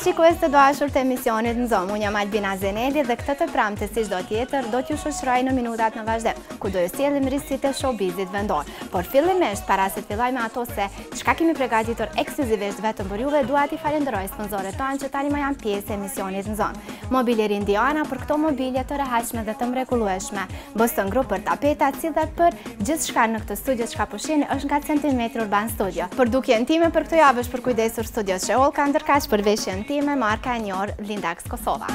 shikues të dashur të emisionit në zonë, unë jam Albina Zeneli dhe këtë të pramte si çdo tjetër do t'ju shoqëroj në minutat në vazhdim, ku do ju sjellim risitë e showbizit vendor. Por fillimisht, para se të filloj me ato se çka kemi përgatitur ekskluzivisht vetëm për juve, dua t'i falenderoj sponsorët tanë që tani më janë pjesë e emisionit në zonë. Mobiljeria Indiana për këto mobilje të rehatshme dhe të mrekullueshme. Boston Group për tapetat, si dhe për gjithçka në këtë studio çka po shihni është nga Centimetri Urban Studio. Produksion time për këtë javë është për kujdesur studios Sheol ka ndërkaq për veshjen time marka e njohur Lindax Kosova.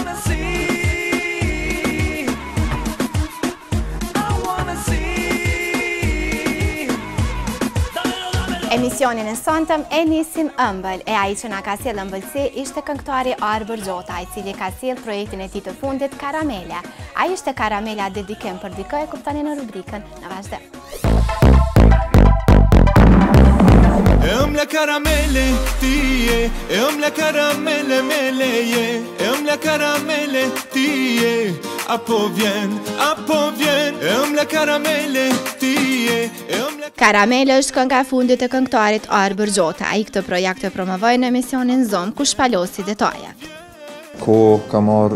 Emisionin e sonëm e nisim ëmbël, e ai që na ka sjellë ëmbëlsi ishte këngëtari Arbër Gjota, i cili ka sjellë projektin e tij të fundit Karamele. Ai ishte Karamela dedikim për dikë, e kuptoni në rubrikën në vazhdim. Ëmbla karamele tije, ëmbla karamele meleje, ëmbla karamele tije, apo vjen, ëmbla karamele tije, ëmbla. Karamele është kënga e fundit e këngëtarit Arbër Gjota. Ai këtë projekt e promovoi në emisionin Zom ku shpalosi detajat. Ko ka marrë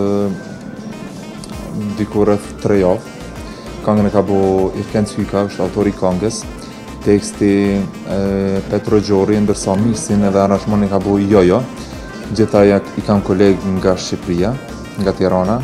diku rreth 3 javë. Këngën e ka bo Irken Cyka, është autori i këngës. Teksti Petro Gjori, ndërsa miksin edhe aranjmanin ka bo Jojo. Gjithaj i kam kolegë nga Shqipëria, nga Tirana.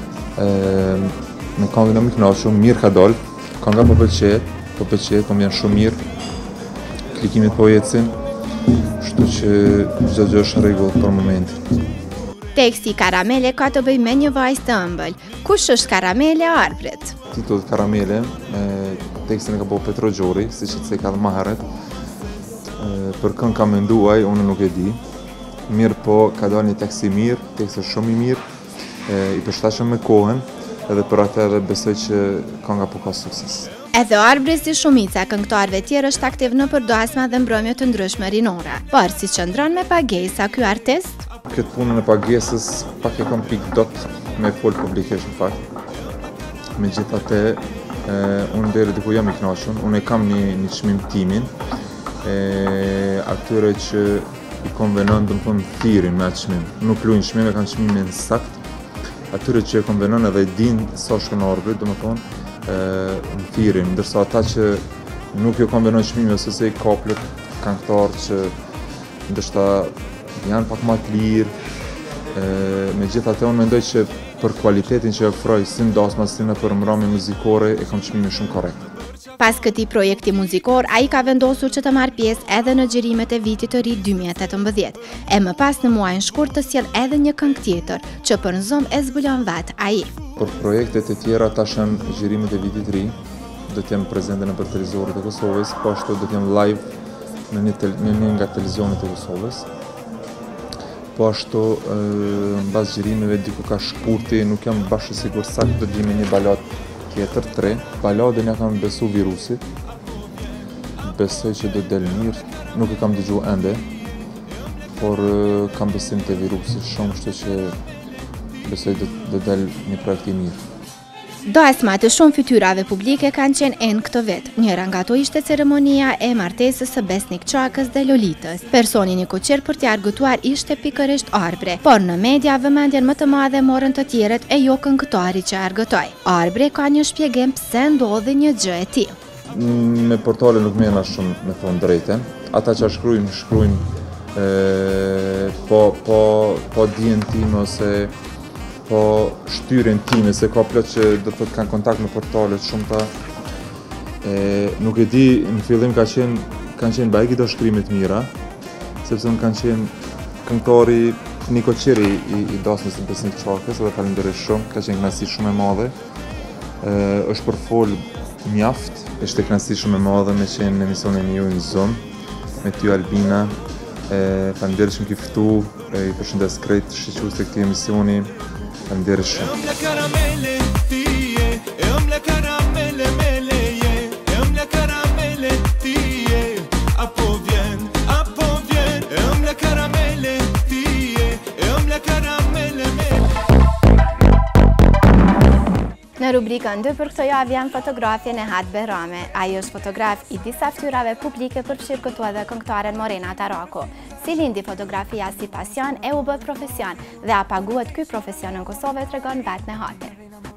Me këngën e më kënaqur, mirë ka dalë. Kënga po pëlqet, po më vjen shumë mirë. Klikimit po ecin, kështu që çdo gjë është në rregull për momentin. Teksti Karamele ka të bëjë me një vajzë të ëmbël. Kush është Karamele e Arbrit? Titulli Karamele, tekstin e ka bëu Petro Gjori, siç e thekë më herët. Për këngë kam menduar, unë nuk e di. Mirë po, ka dalë një tekst i mirë, tekst është shumë i mirë, i përshtatshëm me kohën, edhe për atë edhe besoj që kënga po ka sukses. Edhe Arbri si shumica këngëtarëve tjerë është aktiv në përdosma dhe mbrëmje të ndryshme rinore. Por si qëndron me pagesa ky artist? Këtë punën e pagesës pak e kam pik dot me fol publikisht në fakt. Megjithatë, unë deri diku jam i kënaqur. Unë kam një çmim timin atyre që i konvenon domethënë thirrin me atë çmim. Nuk luajnë çmime, kanë çmimin sakt. Atyre që e konvenon edhe din sa shkon Arbri, domethënë në thirrin, ndërsa ata që nuk jo konvenon çmimi ose se i kaplët këngëtarë që ndoshta janë pak më të lirë. Megjithatë unë mendoj që për kualitetin që ofroj si ndasma si në përmbrëmje muzikore e kam çmimin shumë korrekt. Pas këtij projekti muzikor, ai ka vendosur që të marrë pjesë edhe në xhirimet e vitit të ri 2018. E më pas në muajin shkurt të sjell edhe një këngë tjetër, që për në Zom e zbulon vet ai. Për projektet e tjera tash janë xhirimet e vitit të ri, do të jem prezente në për televizionet e Kosovës, po ashtu do të jem live në një nga televizionet e Kosovës. Po ashtu, mbas xhirimeve diku ka shkurti, nuk jam bashkë sigur saktë do gjejmë një baladë tjetër 3. Baladën ja kam besu virusit. Besoj që do del mirë, nuk e kam dëgjuar ende, por kam besim te virusi shumë, kështu që besoj do del një projekt i mirë. Dasma të shumë fytyrave publike kanë qenë në këtë vit. Njëra nga ato ishte ceremonia e martesës së Besnik Çakës dhe Lolitës. Personin i kuqir për t'i argëtuar ishte pikërisht Arbri, por në media vëmendjen më të madhe morën të tjerët e jo këngëtari që argëtoi. Arbri ka një shpjegim pse ndodhi një gjë e tillë. Me portale nuk merrna shumë me thonë drejtën. Ata që shkruajnë po dijen tim ose po shtyrjen time, se ka plot që do të kanë kontakt me portalet shumëta. Nuk e di, në fillim kanë qenë bajgi do shkrimet mira, sepse më kanë qenë këngëtari Niko Qiri i dasmës të Besnik Çakës, edhe falenderoj shumë, ka qenë kënaqësi shumë e madhe. Është për fol mjaft, është kënaqësi shumë e madhe me qenë në emisionin ju në Zom, me ty Albina. Falenderoj që më ke ftu, i përshëndes krejt shiqus të këtij emisioni. Falenderoj shumë. Ëmbla karamele tije, ëmbla karamele meleje, ëmbla karamele tije, apo vjen, ëmbla karamele tije, ëmbla karamele meleje. Në rubrikën 2 për këtë javë janë fotografje Nehat Behrame. Ai është fotograf i disa fytyrave publike përfshirë këtu edhe këngëtaren Morena Taraku. si lindi fotografia si pasion e u bë profesion dhe a paguhet ky profesion në Kosovë, tregon vetë Nehati.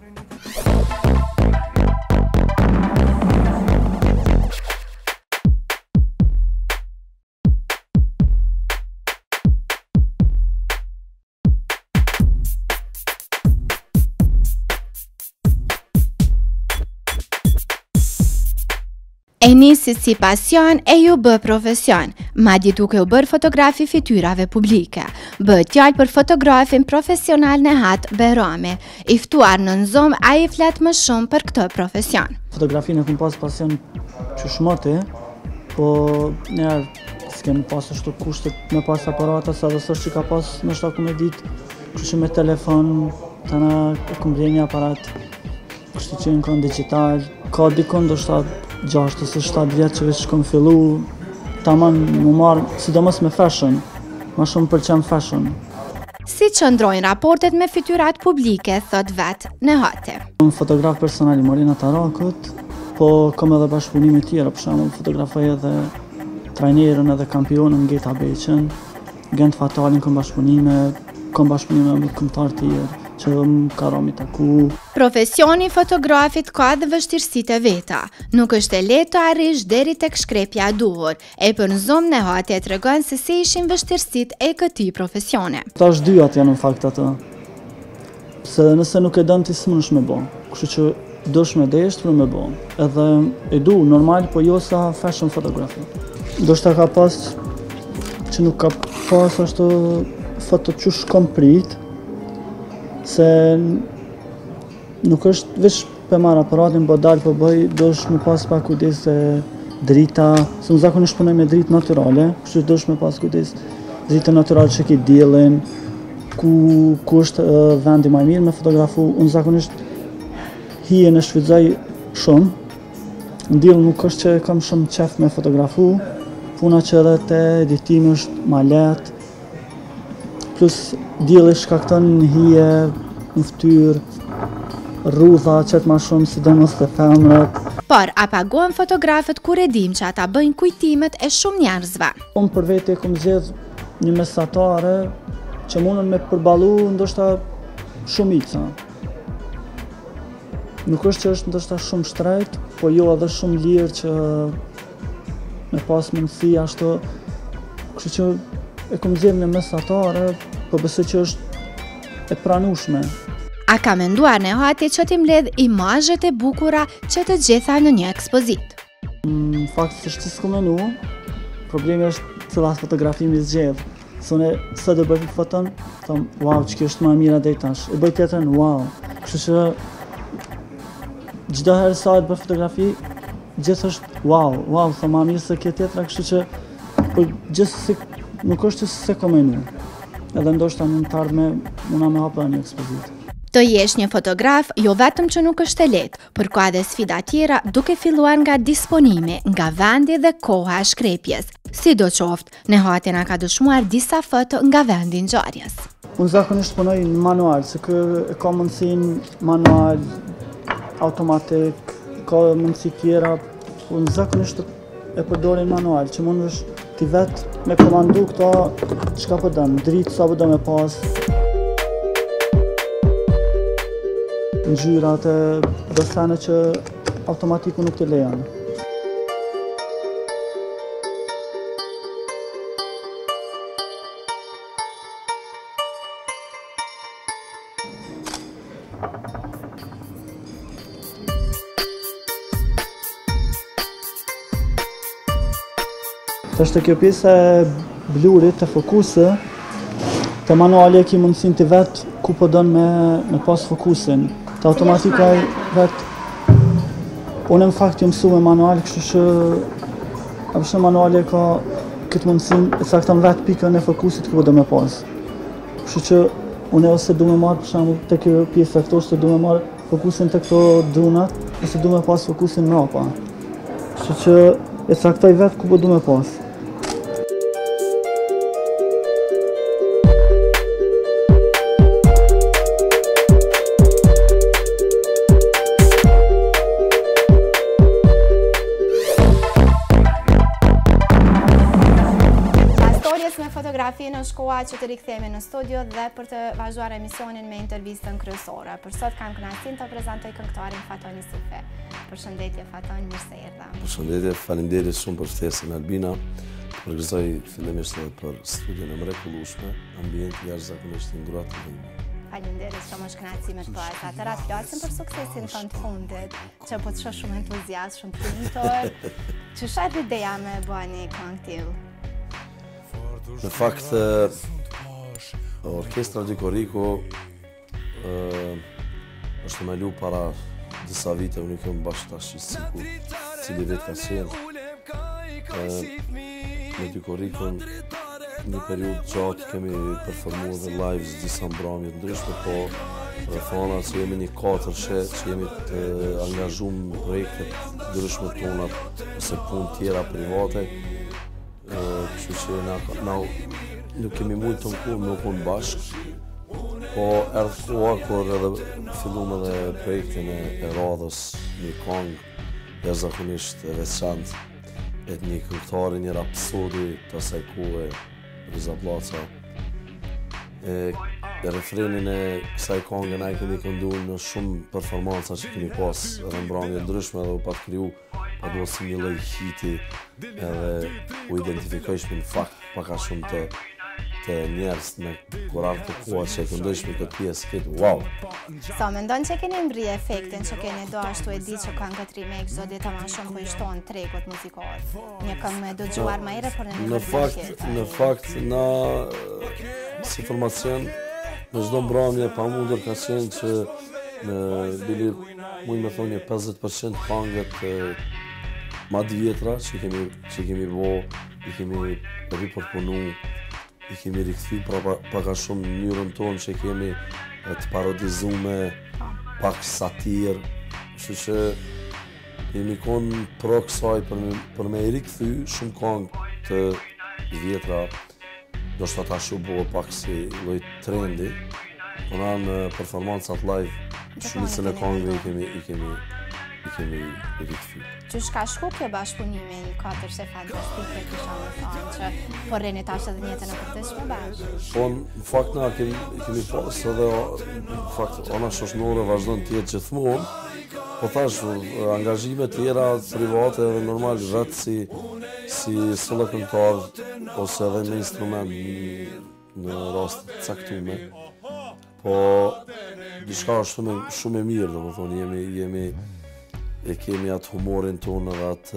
E nisi si pasion e ju bë profesion, madje duke u bërë fotografi fytyrave publike. Bëhet fjalë për fotografin profesional Nehat Berami, i ftuar në Nzom, ai flet më shumë për këtë profesion. Fotografinë e kam pas pasion që shmote, po njerë s'kem pas ashtu kushtet me pas aparata, sa dhe sështë që ka pas në shtaku me ditë, kështë që me telefon, tana e kom bleni aparat, kështë që në kanë digital, ka dikon do shtatë 6 ose 7 vjetë që veç kom fillu, taman më marë, sidomos me fashion, ma shumë pëlqen fashion. Si qëndrojnë raportet me fytyrat publike, thot vetë Nehati. Jam fotograf personal i Morina Tarakut, po kom edhe bashkëpunime tjera, për shembull fotografoj edhe trajnerën edhe kampionën Geta Beqen, Gent Fatalin kom bashkëpunime me këmbëtar tjerë, që më ka rami taku. Profesioni fotografit ka dhe vështirësitë e veta. Nuk është e lehtë të arrish deri tek shkrepja e duhur. E për Nzom Nehati e tregon se si ishin vështirësitë e këtij profesione. Ta është dyat janë në fakt atë. Se nëse nuk e dën ti s'mundesh me bë. Kështu që dosh me desht për me bë. Edhe e du normal, po jo sa fashion fotografi. Ndoshta ka pas që nuk ka pas ashtu foto që shkom prit, se nuk është veç për marrë aparatin, po dalë po bëj, dosh me pas pa kujdes se drita, se në zakonisht punoj me dritë naturale, kështu dosh me pas kujdes dritë naturale që ki diellin, ku është vendi më i mirë me fotografu. Unë zakonisht hijen e shfrytëzoj shumë, në diell nuk është që kam shumë qef me fotografu, puna që edhe te editimi është ma lehtë, plus dielli shkakton në hije, në fytyrë, rrudha qëtë ma shumë, sidomos të femrat. Por, a paguhen fotografët kur e dim që ata bëjnë kujtimet e shumë njerëzve? Unë për vete kom zgjedh një mesatare që mundën me përballu ndoshta shumica. Nuk është që është ndoshta shumë shtrejt, po jo edhe shumë lirë që me pas mundësi ashtu, kështu që e kom zgjedh një mesatare, po besoj që është e pranueshme. A ka menduar Nehati që t'i mbledh imazhet e bukura që të gjitha në një ekspozitë? Në fakt s'është s'ko menu, problemi është cilat fotografi mi zgjedh. Se unë së do bëj foton, thom, wow, që kjo është më e mira deri tash. E bëj tjetrën, wow. Kështu që çdo herë sa të bëj fotografi, gjithë është wow, thom më mirë se kjo tjetra, kështu që po gjithsesi nuk është që se ko menu. Edhe ndoshta mund të ardhme muna me hapa një ekspozitë. Të jesh një fotograf, jo vetëm që nuk është e lehtë, por ka edhe sfida tjera duke filluar nga disponimi, nga vendi dhe koha e shkrepjes. Sidoqoftë, Nehati na ka dëshmuar disa foto nga vendi i ngjarjes. Unë zakonisht punoj në manual, se kë ka mundësinë manual, automatik, ka mundësi tjera, unë zakonisht e përdorin manual, që mund është ti vetë me komandu këto çka po dëm, dritë sa po do me pas. Ngjyrat e dosane që automatiku nuk të lejon. Është kjo pjesë e blurit të fokusë, të manuali e ki mundësin të vetë ku po dënë me pas fokusin. Të automatika vetë, unë në fakt ju mësu me manual, kështu që apëshë manuali e ka këtë mundësin e cakton vetë pikën e fokusit ku po dënë me pas. Kështu që unë ose du me marë, për shembull, të kjo pjesë e këto, ose du me marë fokusin të këto drunat, ose du me pas fokusin mrapa. Kështu që e caktoj vetë ku po du me pas. fotografi në shkoa që të rikthehemi në studio dhe për të vazhduar emisionin me intervistën kryesore. Për sot kam kënaqësinë të prezantoj këngëtarin Faton Jusufi. Përshëndetje Faton, mirë se erdha. Përshëndetje, faleminderit shumë për ftesën Albina. Përgëzoj fillimisht edhe për studion e mrekullueshme, ambient jashtëzakonisht i ngrohtë dhe Faleminderit shumë, është kënaqësi me të parë. Atëra të flasim për suksesin tënd të fundit, që po të shoh shumë entuziast, shumë primitor. Ç'është atë ideja me bëni këngë tillë? Në fakt, Orkestra Gjikoriku është me lu para disa vite, unë i këmë bashkë tash sikur cili vit ka qenë. Me Gjikorikun një periudhë gjatë kemi performuar dhe lives disa mbrëmje të ndryshme, po rrethana që jemi një 4 që jemi të angazhuar në projekte të ndryshme tona ose punë tjera private. Kështu që nuk kemi mujtë të në punë bashkë, po erdhë koha kur edhe filluam edhe projektin e radhës, një këngë jashtëzakonisht e veçantë, e një këngëtari, një rapsodi të asaj kohe, Riza Blaca. Refrenin e kësaj këngë na e kemi kënduar në shumë performanca që kemi pas edhe mbrëmje ndryshme edhe u pat kriju do si një lloj hiti edhe u identifikojshme në fakt paka shumë të njerëz me kurar të koha që e këndojshme këtë pjesë, këtë wow! Sa mendon që keni mbrije efektin që keni do ashtu e di që këngët remake çdo ditë më shumë po i shton tregut muzikor. Një këngë me dëgjuar më herë por në fakt na si formacion në çdo mbrëmje pamundur ka qenë që në bili muj me thonë 50% këngët ma të vjetra që kemi bo, i kemi riportpunu, i kemi rikthy paka shumë në mënyrën tonë që kemi të parodizume, pak satir, kështu që jemi konë pro kësaj për me i rikthy shumë këngë të vjetra, do shta ta shubo pak si lloj trendi, po na në performancat live, shumicën e këngëve i kemi rikthy. Qysh ka shku kjo bashkëpunimi një 4 që fantastike kisha me thonë që po rreni tash edhe njëtën e përditshme bashkë? Po në fakt na kemi pas edhe në fakt ona shoqërore vazhdon të jetë gjithmonë, po thash angazhime tjera private edhe normal rreth si solo këngëtar ose edhe në instrument në rast të caktuar. Po diçka është shumë e mirë, domethënë e kemi atë humorin tonë edhe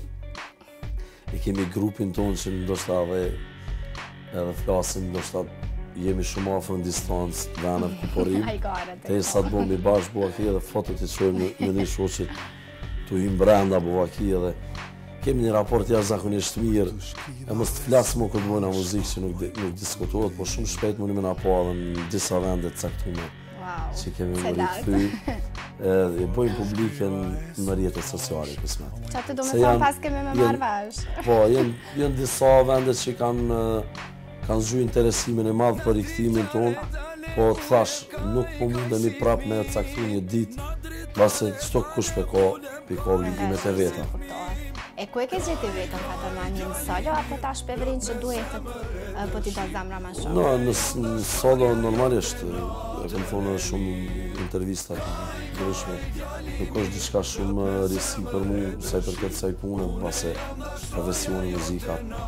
e kemi grupin tonë që ndoshta edhe flasim, ndoshta jemi shumë afër në distancë, venëm ku porim. Derisa të bëhemi bashkë buaki edhe fotot i çojmë në një shoqë tu hym brenda buaki edhe kemi një raport jashtëzakonisht mirë. E mos të flas më kur bëjmë muzikë që nuk diskutohet, po shumë shpejt mundi më na pa edhe në disa vende të caktuara. Që kemi më rikëthy, e bojmë publikën në rrjetet sociale kësmet. Që atë do me thonë pas kemi me marrë vash. Po, jenë disa vendet që kanë zhu interesimin e madhë për rikthimin tonë, po të thash, nuk po mundemi prap me caktu një ditë, base çdo kush piko obligimet e veta. E ku e ke gjeti vetën, Faton, ma një në solo, apo ta shpevrin që duhet po t'i do zamra ma shumë? No, në solo normalisht, e këmë thonë shumë intervistat ndryshme, nuk është diçka shumë risi për mu, saj përket saj punë, base profesioni muzikat,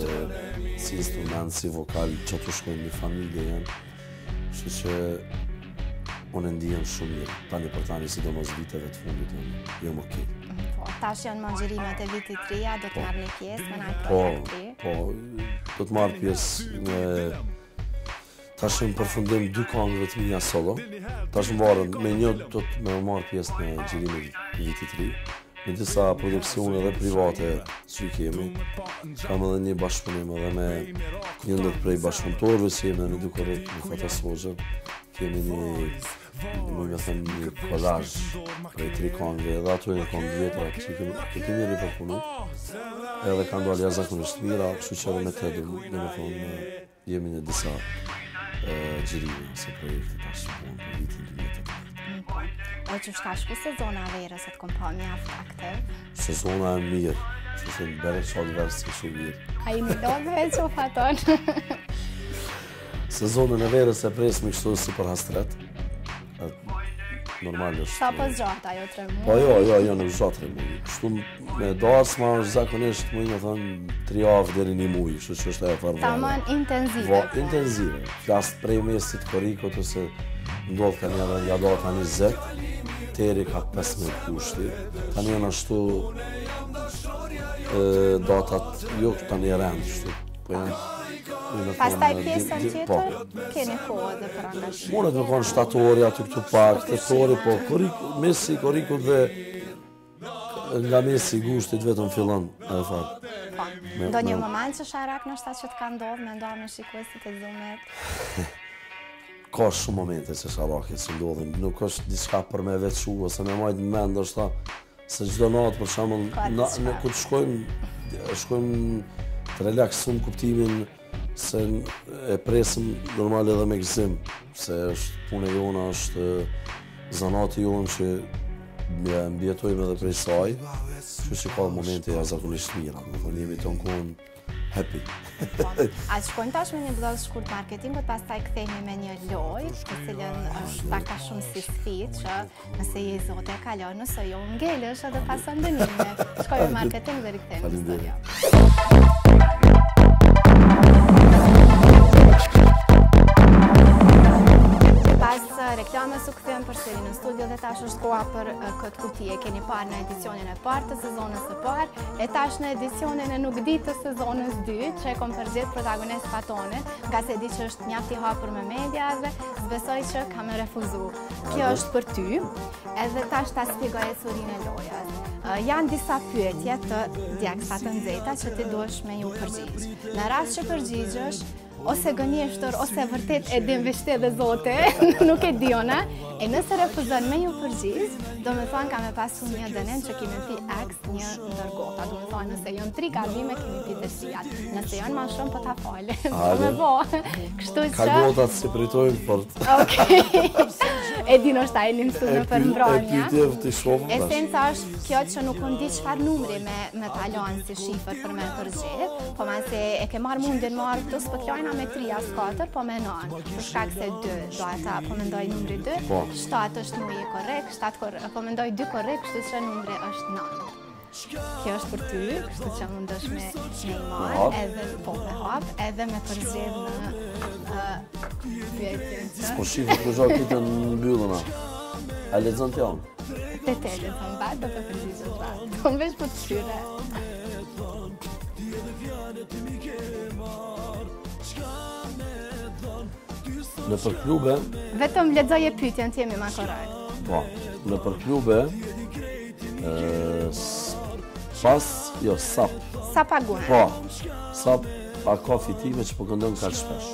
si instrument, si vokal, që të shkojnë një familje janë, që që unë ndihem shumë mirë, tani për tani sidomos viteve të fundit, jam okej. Tash janë mangjerimet e vitit të rija, do të marrë një pjesë me në projekt të ri? Po, do të marrë pjesë me... Tash në përfundim 2 këngëve të mia solo. Tash më varën, me një do të me marrë pjesë me gjerimet e vitit të ri. Me disa produksione dhe private që kemi. Kam edhe një bashkëpunim edhe me njëndër prej bashkëpunëtorëve që jemi në Gjikorik, në Fatasogër. Kemi një kolazh prej 3 këngëve, edhe ato janë këngë vjetra që kemi ripërpunu. Edhe kanë dalë jashtëzakonisht mira, kështu që edhe me te jemi në disa gjerime se projekte tash për vitin 2018. Që shtash ku sezona verës e të kom pa mjaft aktiv? Sezona e mirë, që se në bere qatë verës që shumë mirë. A i në logë veç u faton? Sezonën e verës e presë me kështu si për hastret. Normal është. Sa pas gjatë ajo 3 muaj? Po jo, nuk gjatë 3 muaj. Kështu me darsma është zakonisht muaj me thënë 3 javë deri 1 muaj, kështu që është ajo farë. Taman intenzive. Intenzive. Flasë prej mesit korikot ose ndodhë ka një ja do tani 20, teri ka 15 kushti. Tani janë ashtu datat, jo tani e rendë, shtu. Po janë Pastaj pjesën tjetër, keni kohë dhe për angazhim. Monet me konë shtatori aty këtu pak, tetori, po mesi korikut dhe nga mesi gushtit vetëm fillon e farë. Po, do një moment që sharak në shtat që të ka ndodhë me ndohë në shikuesit e Zoomit? Ka shumë momente që sharakit që ndodhin, nuk është diçka për me veçu, ose me majtë në mend, është ta, se gjdo natë për shamën, ku të shkojmë të relaksum kuptimin, se e presim normal edhe me gëzim, se është punë e jona, është zanati jonë që mbjetojmë edhe prej saj, që ka momente jashtëzakonisht mira, në jemi të nëkohën happy. A shkojmë tash me një blog shkurt marketingut, pastaj kthehemi me një lojë, të cilën është pak a shumë si sfidë, që nëse je zote e kalon, nëse jo ngelesh edhe pason dënime. Shkojmë me marketing dhe rikthehemi në studio. Reklamës u kthejmë përsëri në studio dhe tash është koha për këtë kuti. E keni parë në edicionin e parë të sezonës së parë, e tash në edicionin e nuk di të sezonës 2, që e kom përgjigjur protagonistëve tonë, nga se di që është mjaft i hapur me media dhe s'besoj që kam refuzu. Kjo është për ty, edhe tash ta shpjegoj ecurinë e lojës. Janë disa pyetje të djegsa të nxehta që ti duhesh me ju përgjigj. Në rast që përgjigjesh, ose gënjeshtër, ose vërtet e din veshte dhe zote, nuk e diona, e nëse refuzon me ju përgjigj, do me thonë ka me pasu një dënim që kemi pi x një ndërgota, do me thonë nëse janë 3 gabime kemi pi të sijat, nëse janë ma shumë po ta fale, do me bo, kështu që... Ka gotat si pritojnë fort. Okej, e din është ta e limësu në përmbrojnja. Esenca është kjo që nuk undi qëfar numri me talon si shifër për me përgjigj, po ma se e ke marrë mundin marrë këtu s'pëklojna me 3 as 4, po me 9, për shkak se 2 do ata, po mendoj numri 2, 7 është numri korrekt, po mendoj 2 korrekt, kështu që numri është 9. Kjo është për ty, kështu që mundesh me i marrë, edhe po me hap, edhe me përgjigj në pyetjen që... S'po shifë të gjohë këtë në mbyllëna. A lexon të janë? Te lexon batë, do të përgjigjesh batë. Do në vesh për të tyre. Në për klube... Vetëm lexoje pyetjen të jemi ma korrekt. Po, në për klube... Sap. Sap agune. Po, sap a ka fitime që po këndon ka shpesh.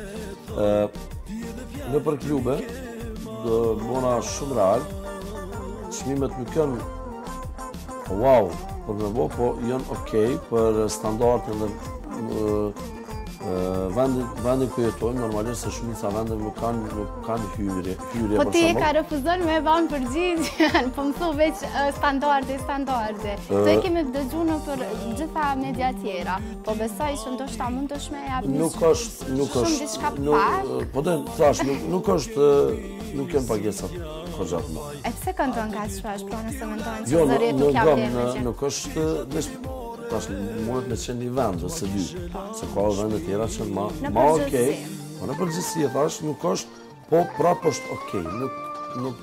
Në për klube, do bona shumë real, çmimet nuk janë wow, për me bo, po janë okej për standartin dhe vendin ku jetojmë, normalisht se shumica vendeve nuk kanë hyrje po ti e ka refuzon me ban përgjigjen, po më thu veç standarde. Të e kemi dëgju në për gjitha media tjera, po besoj që ndoshta mund të shme jap një shumë diçka pak. Po të thash, nuk është, nuk janë pagesat këgjat më. E pse këndon ka shpesh, pra nëse mendojnë që zërit nuk ja vlerë me që? Nuk është, tash mundet me qenë një vend ose 2, se ka vende tjera që ma okej, po në përgjithësi e thash nuk është, po prapë është okej, nuk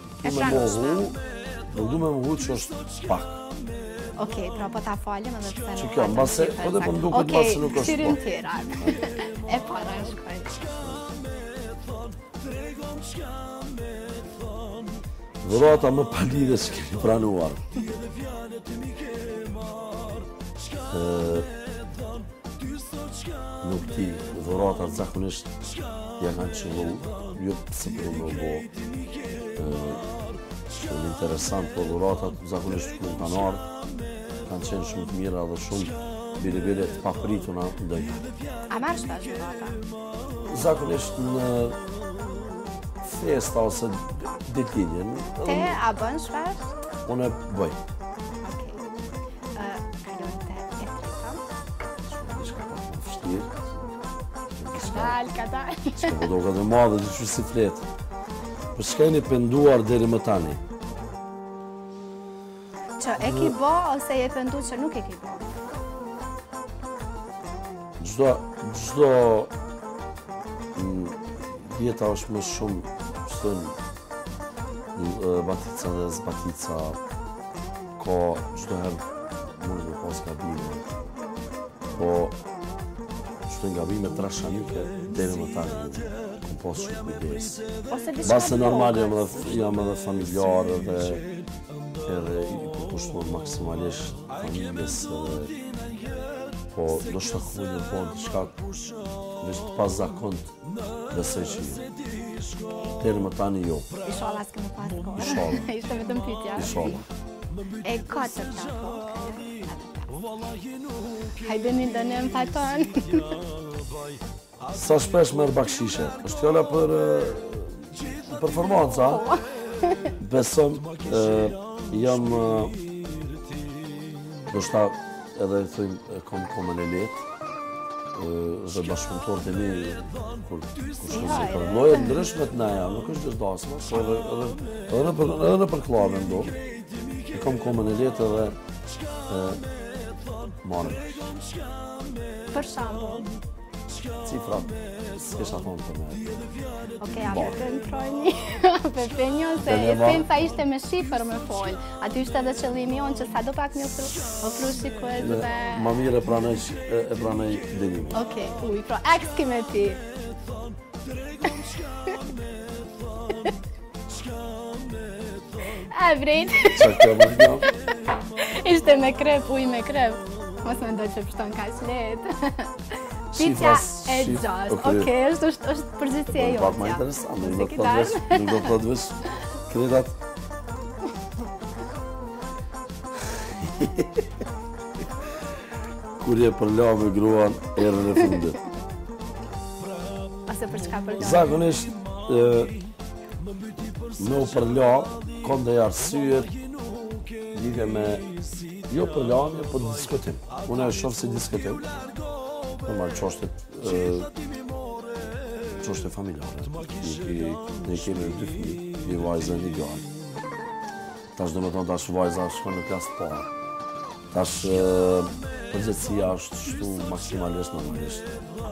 du me mohu që është pak. Okej, pra po ta falim edhe pse nuk ka të shifër. Po dhe po nduket mbase nuk është shirim tjera. E para shkoj. Dhurata më palidhe që kemi pranuar. Nuk ti, dhuratat zakonisht ja kanë qëllu, jo pëse për më bo shumë interesant, po dhuratat zakonisht ku kanë ardhë, kanë qenë shumë të mira dhe shumë bile të paprituna ndëjë. A marrë shpesh dhurata? Zakonisht në festa ose ditëlindjen. Te a bën shpesh? Unë e bëj. Okej. Kalojmë te e treta. Diçka pak më vështirë. Ka dal. Që po do këtë madhe që që si fletë. Për çka jeni penduar deri më tani? Që e ki bo ose je pendu që nuk e ki bo? Gjdo jeta është më shumë, batica dhe zbatica, ko gjdo herë mund të pas gabime, po gjdo gabime trashanike deri më tani, kom pas shumë kujdes. Base normal jam edhe familjar edhe i përkushtuar maksimalisht familjes edhe po do shta ku një po diçka veç të pas zakont besoj që deri më tani jo. Inshallah s'kemi pas kohë. Inshallah. Ishte vetëm pyetja. Inshallah. E katërta. Hajdeni dënem paton. Sa shpesh merr bakshishe? Është fjala për performanca. Besom jam do shta edhe thëjmë kom komën e letë dhe bashkëpunëtorët e mi kur shkëzit për lojë ndryshme të naja, nuk është gjithë dasma, po edhe në për klave ndo, e kom komën e letë edhe marrëm. Për shambull. Cifrat, s'kesha thonë për me. Okej, a me kontrolni për penjo, se esenca ishte me shifër me folë. Aty ishte edhe qëllimi jonë që sa do pak një ofru shikues dhe... Ma mire e pranaj dënimi. Okej, pra X kime pi. A vrejt. Qa këmë një? Ishte me krep, uj me krep. Mos me ndoj që pështon ka shletë. Pyetja e gjashtë. Okej, është përgjithësia e Pak ma interesant, nuk do të thotë vesh kredat. Kur je përla me gruan erën e fundit. Ose për çka përla? Zakonisht me u përla, ka ndaj arsyet lidhje me jo përlanje, po diskutim. Unë e shoh si diskutim. Normal qoshte familjare. Ne kemi dy fëmijë, një vajzë e një djalë. Tash do me thonë tash vajza shkon në klasë të parë. Tash përgjithësia është shtu maksimalisht normalisht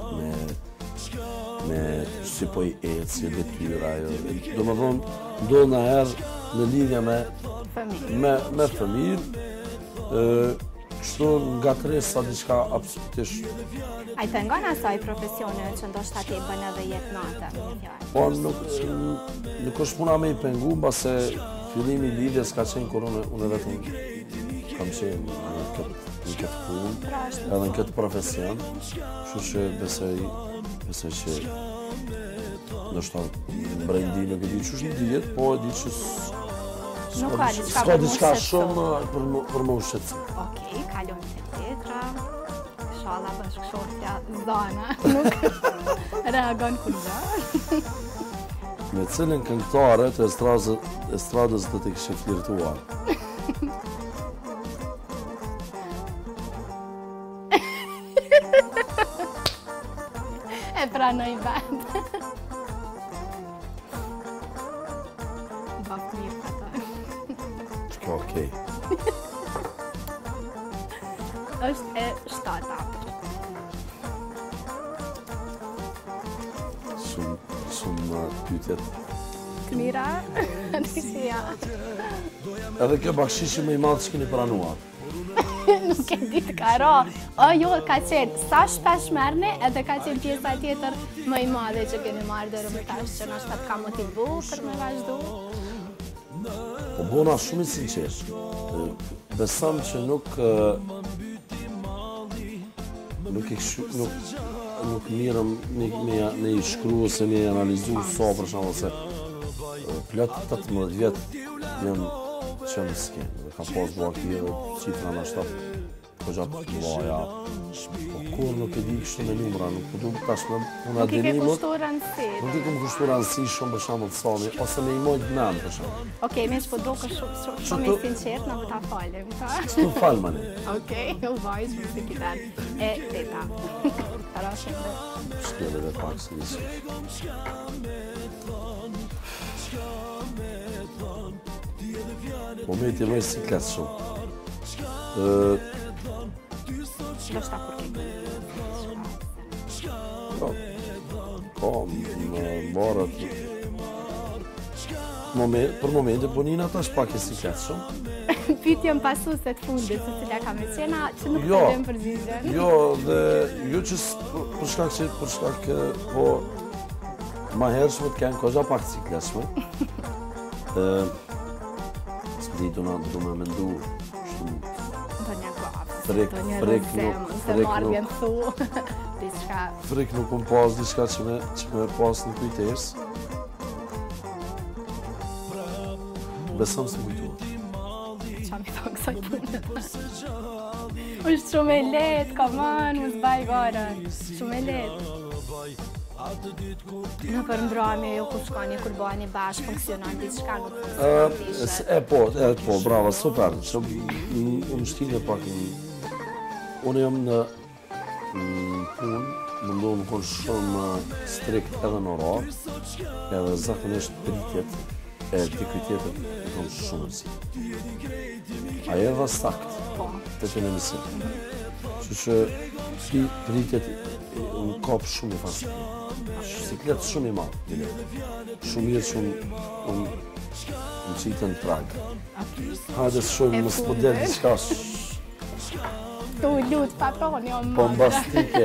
me si po i ecë, si detyra. Do me thonë ndodh në herë në lidhje me fëmijë. Kështu nga tresa diçka absolutisht. A i pengon asaj profesione që ndoshta ti bën edhe jetë natë? Po nuk është puna me i pengu, base fillimi i lidhjes ka qenë kur unë vetëm kam qenë në këtë punë, edhe në këtë profesion, kështu që besoj që ndoshta brendi nuk e di ç'është në diet, po e di që s'ka diçka shumë për më ushqetësim. Okej, kalojmë te tjetra. Inshallah bashkëshortja Zana nuk reagon kur gjë. Me cilën këngëtare të estradës do të kishe flirtuar? E pranoj vetë. Baf mirë ato. Okej. Është e shtata. Shumë pyetjet. Të mira? Ja. Edhe kjo bakshishi më i madh që keni pranuar. Nuk e di të ka ra. Jo, ka qenë sa shpesh merrni, edhe ka qenë pjesa tjetër më i madhe që keni marrë deri më tash, që nashta të ka motivu për me vazhdu. Po bona shumë i sinqert. Besam që nuk mirëm me i shkru ose me i analizu so për shumë se plot 18 vjetë jam që në skenë dhe ka pas bua kje dhe qifra në 7 Kogja të mëdha. Po kur nuk e di kështu me numra, nuk po du tashmë puna Nuk i ke dënimit. kushtu rëndësi. Nuk i kam kushtu rëndësi shumë për shembull soni, ose me i mojt mend për shembull. Okej, me që po do shumë i sinqert, në ta falim, ta? Ç'tu fal mani. Okej, u vajzë më të kitar. E, teta. Parashim dhe. Shkele dhe pak se nisi. Momenti më i siklet shumë. Do shta kur ke. Po, më marët. Për momente, po njëna tash pak e siklet shumë. Pyetjen pasuese të fundit, se cila ka me qena, që nuk Jo. të dem përgjigjen. Jo, dhe jo që për shkak po ma hershme të kenë kogja pak cikletshme. Së ditu na du me mendu shumë Do një grafë, Frik- do një frik rëzem, nuk- se frik marrën thu, diçka. frik nuk më pas diçka që me pas në kujtes. Besëm se kujtuat. Qa mi thonë kësaj punë. Është shumë e letë, kaman, më zbaj garën. Shumë e letë. Në përmbrojme, jo kur shkoni, kur bëheni bashkë, funksionon diçka, nuk funksionon tishe. Po, bravo, super. Që më shtine pak unë jam në punë, më ndonë në konë shumë strikt edhe në orar, edhe zakonisht pritjet e dikuj tjetër në konë shumë rësi. A edhe sakt, të të në misim. Që pritjet në kapë shumë i fasë. Siklet shumë i madhë, shumë mirë shumë më qitën prag. Hajde shumë më s'podel diçka Tu lutë patroni, o më bombastike.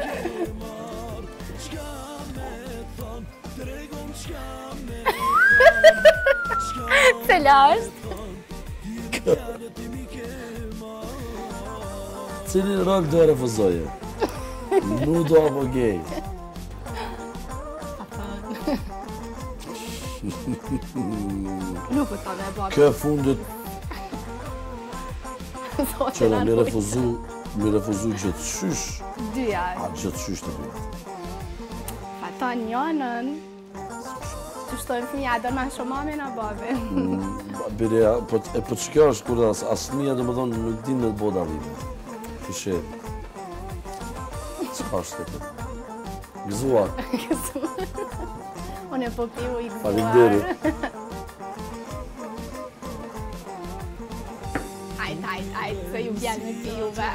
Cila është? Cili rol do e refuzoje? Nudo apo gay? Nuk u të dhe bërë. Kë fundit që në mi refuzu gjithë shysh, Dyja. a gjithë shysh të bërë. Ata njënën. Të shtojnë fëmija, do në shumë mami në babi. Bire, po që kjo është kur asë mija dhe më thonë nuk din me të boda dhime. Kështë që është të të. Gëzuar. Unë e po piu i gëzuar. Faleminderit. Ajt, se ju vjen me pijuve.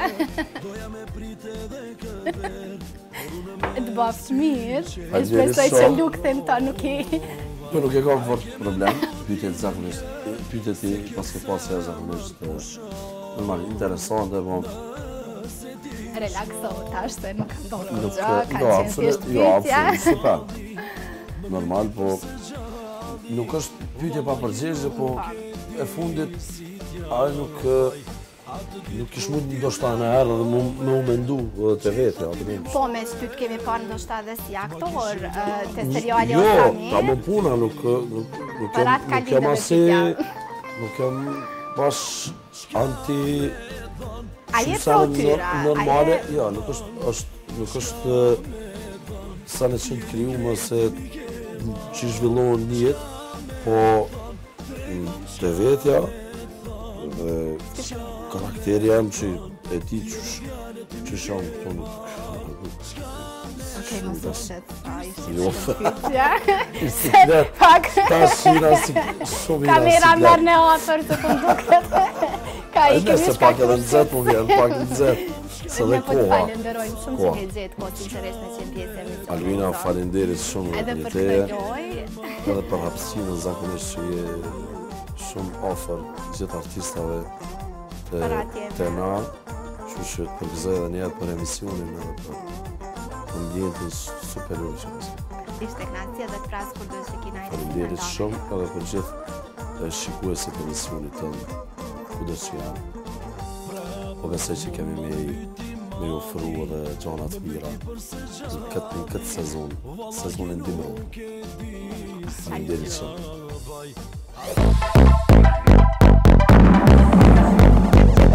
Të bafsh mirë, e shpresoj që shumë. lukëthin ta nuk i... Po nuk e kam fort problem, pyetjet zakonisht, pyetjet i pas ke pas e zakonisht normal, interesante, po Relakso, tash se nuk ka ndodhur nuk gjë, ka qenë thjesht jo, pyetja. absolut, super. Normal, po nuk është pyetje pa përgjigje, po e fundit ai nuk ish mund ndoshta në herë dhe me u mendu të vetë, apo Po, me që ty të kemi parë ndoshta dhe si aktor, te seriali Jo, o tani. ta më puna, nuk Parat ka jam lidhe me asi, pyetja. nuk jam pas anti... A je shumë sa pro tyra? Normale, ja, nuk është sa në qënë krijuar se që zhvillohen në jetë, po të vetja dhe karakteri jam që e ti që shamë këto nuk... Okej, mos u shet, ishte Jo. shumë pyetja. Siklet, Pak, ta shina shumë i kamera merë në atër të të duket. Ka i kemi Nëse pak edhe në zetë më vjen, pak në zetë. Se dhe Ne po të koha. falenderojmë shumë që Koha. ke gjetë kohë të interesht me qenë pjesë e emisionit. Albina, falenderit shumë Edhe për për teje, këtë lojë, edhe për hapësinën zakonisht që je shumë ofër gjithë artistave Për atje. të na, që të përgëzoj edhe njerë për emisionin edhe për ambientin superior që nëse. ishte kënaqësi edhe të pras kur do të shikina i Falenderit shumë edhe për gjithë shikuesit e emisionit tënë, kudo që janë. Po besoj që kemi me ofru edhe gjana të mira në këtë sezonin dimror. Faleminderit shumë.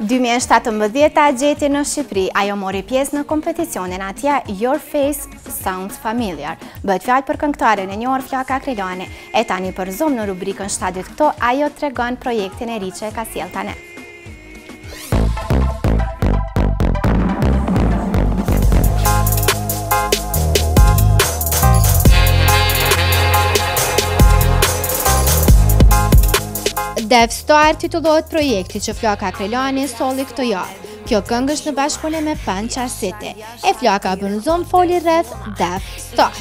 2017 gjeti në Shqipëri, ajo mori pjesë në kompeticionin atje Your Face Sounds Familiar. Bëhet fjalë për këngëtaren e njohur Flaka Akrilani, e tani për zoom në rubrikën 7 ditë këto, ajo tregon projektin e ri që e ka sjellë tani. Dev Star titullohet projekti që Flaka Akrilani solli këtë javë. Kjo këngë është në bashkëpunim me Pancha City. E Flaka bën zoom foli rreth Dev Star.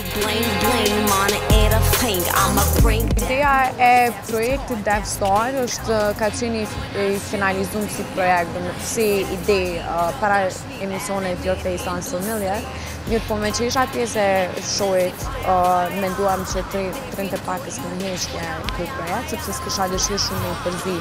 Ideja e projektit Dev Star është ka qenë i finalizuar si projekt, si ide para emisionit Your Face Sounds Familiar. Mirë po me që isha pjesë e showit, menduam që trinte pakës më njështje këtë projekt, sepse s'kisha dëshirë shumë me i përzi.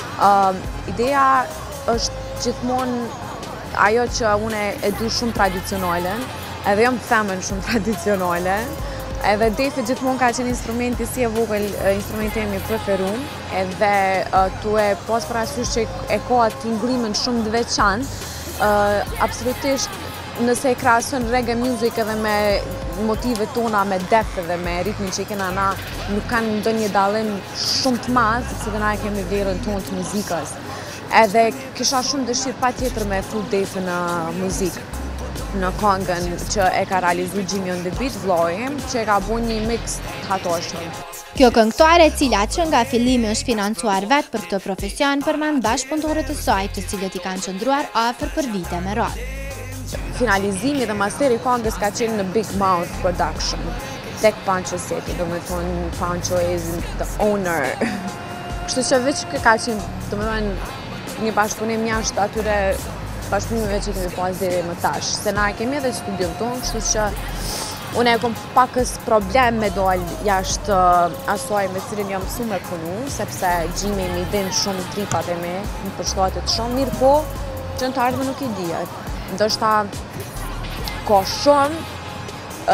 Ideja është gjithmonë ajo që une e du shumë tradicionale, edhe jam femën shumë tradicionale, edhe defi gjithmonë ka qenë instrumenti si e vogël, instrumenti imi preferum, edhe tu e pas parasysh që e ka atë ngrimën shumë të veçantë, absolutisht nëse e krahason reggae music edhe me motivet tona, me depth edhe me ritmin që i kena na, nuk kanë ndonjë dallim shumë të madh, sepse dhe na e kemi vlerën tonë të muzikës. Edhe kisha shumë dëshirë patjetër me fut defi në muzikë, në këngën që e ka realizuar Jimmy on the Beat, vllai im, që e ka bërë një mix të hatoshëm. Kjo këngëtare, e cila që nga fillimi është financuar vetë për këtë profesion, përmend bashkëpunëtorët e saj, të cilët i kanë qëndruar afër për vite me radhë. Finalizimi dhe masteri këngës ka qenë në Big Mouth Production, tek Pancha City, do me thonë Pancho is the owner. Kështu që veç kë ka qenë, do me thonë një bashkëpunim jashtë atyre bashkëpunimeve që kemi pas deri më tash. Se na kemi edhe studion tonë, kështu që une e kom pakës problem me dollë jashtë asoj me cilin jam mësu me punu, sepse Jimmy mi din shumë tripat e me, më përshtatet shumë, mirë po, që në të ardhme nuk i dijet. Ndoshta ka shumë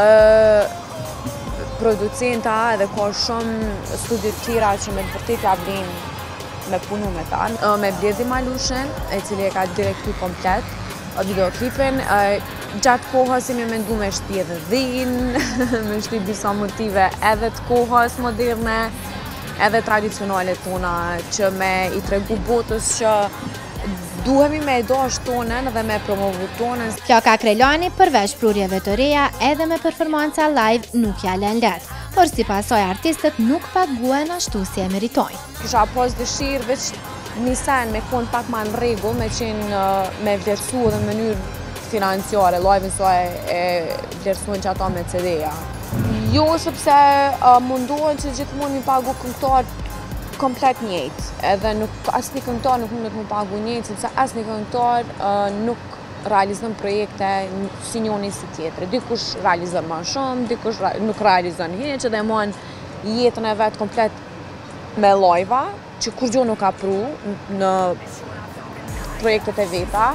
producenta edhe ka shumë studio të tjera që me të vërtet ja vlen me punu me ta. Me Bledi Malushen, e cili e ka direktu komplet videoklipin, gjatë kohës mi mendu me shti edhe dhinë, me shti disa motive edhe të kohës moderne, edhe tradicionale tona, që me i tregu botës që duhemi me dash tonën dhe me promovu tonën. Flaka Akrilani përveç prurjeve të reja edhe me performanca live nuk ja lën lehtë, por sipas saj artistët nuk paguhen ashtu si e meritojnë. Kisha pas dëshirë veç një sen me konë pak ma në rregull, me qenë me vlerësu edhe në mënyrë financiare, live-in saj e vlerësuan që ato me CD-ja. Jo, sepse mundohen që gjithmonë mi pagu këngëtar komplet njëjtë, edhe asnjë këngëtar nuk mundet më pagu njëjtë, sepse asnjë këngëtar nuk realizon projekte si njëri si tjetri. Dikush realizon më shumë, dikush nuk realizon hiç, edhe mon jetën e vet komplet me live-a, që kur gjë nuk ka pru në projektet e veta.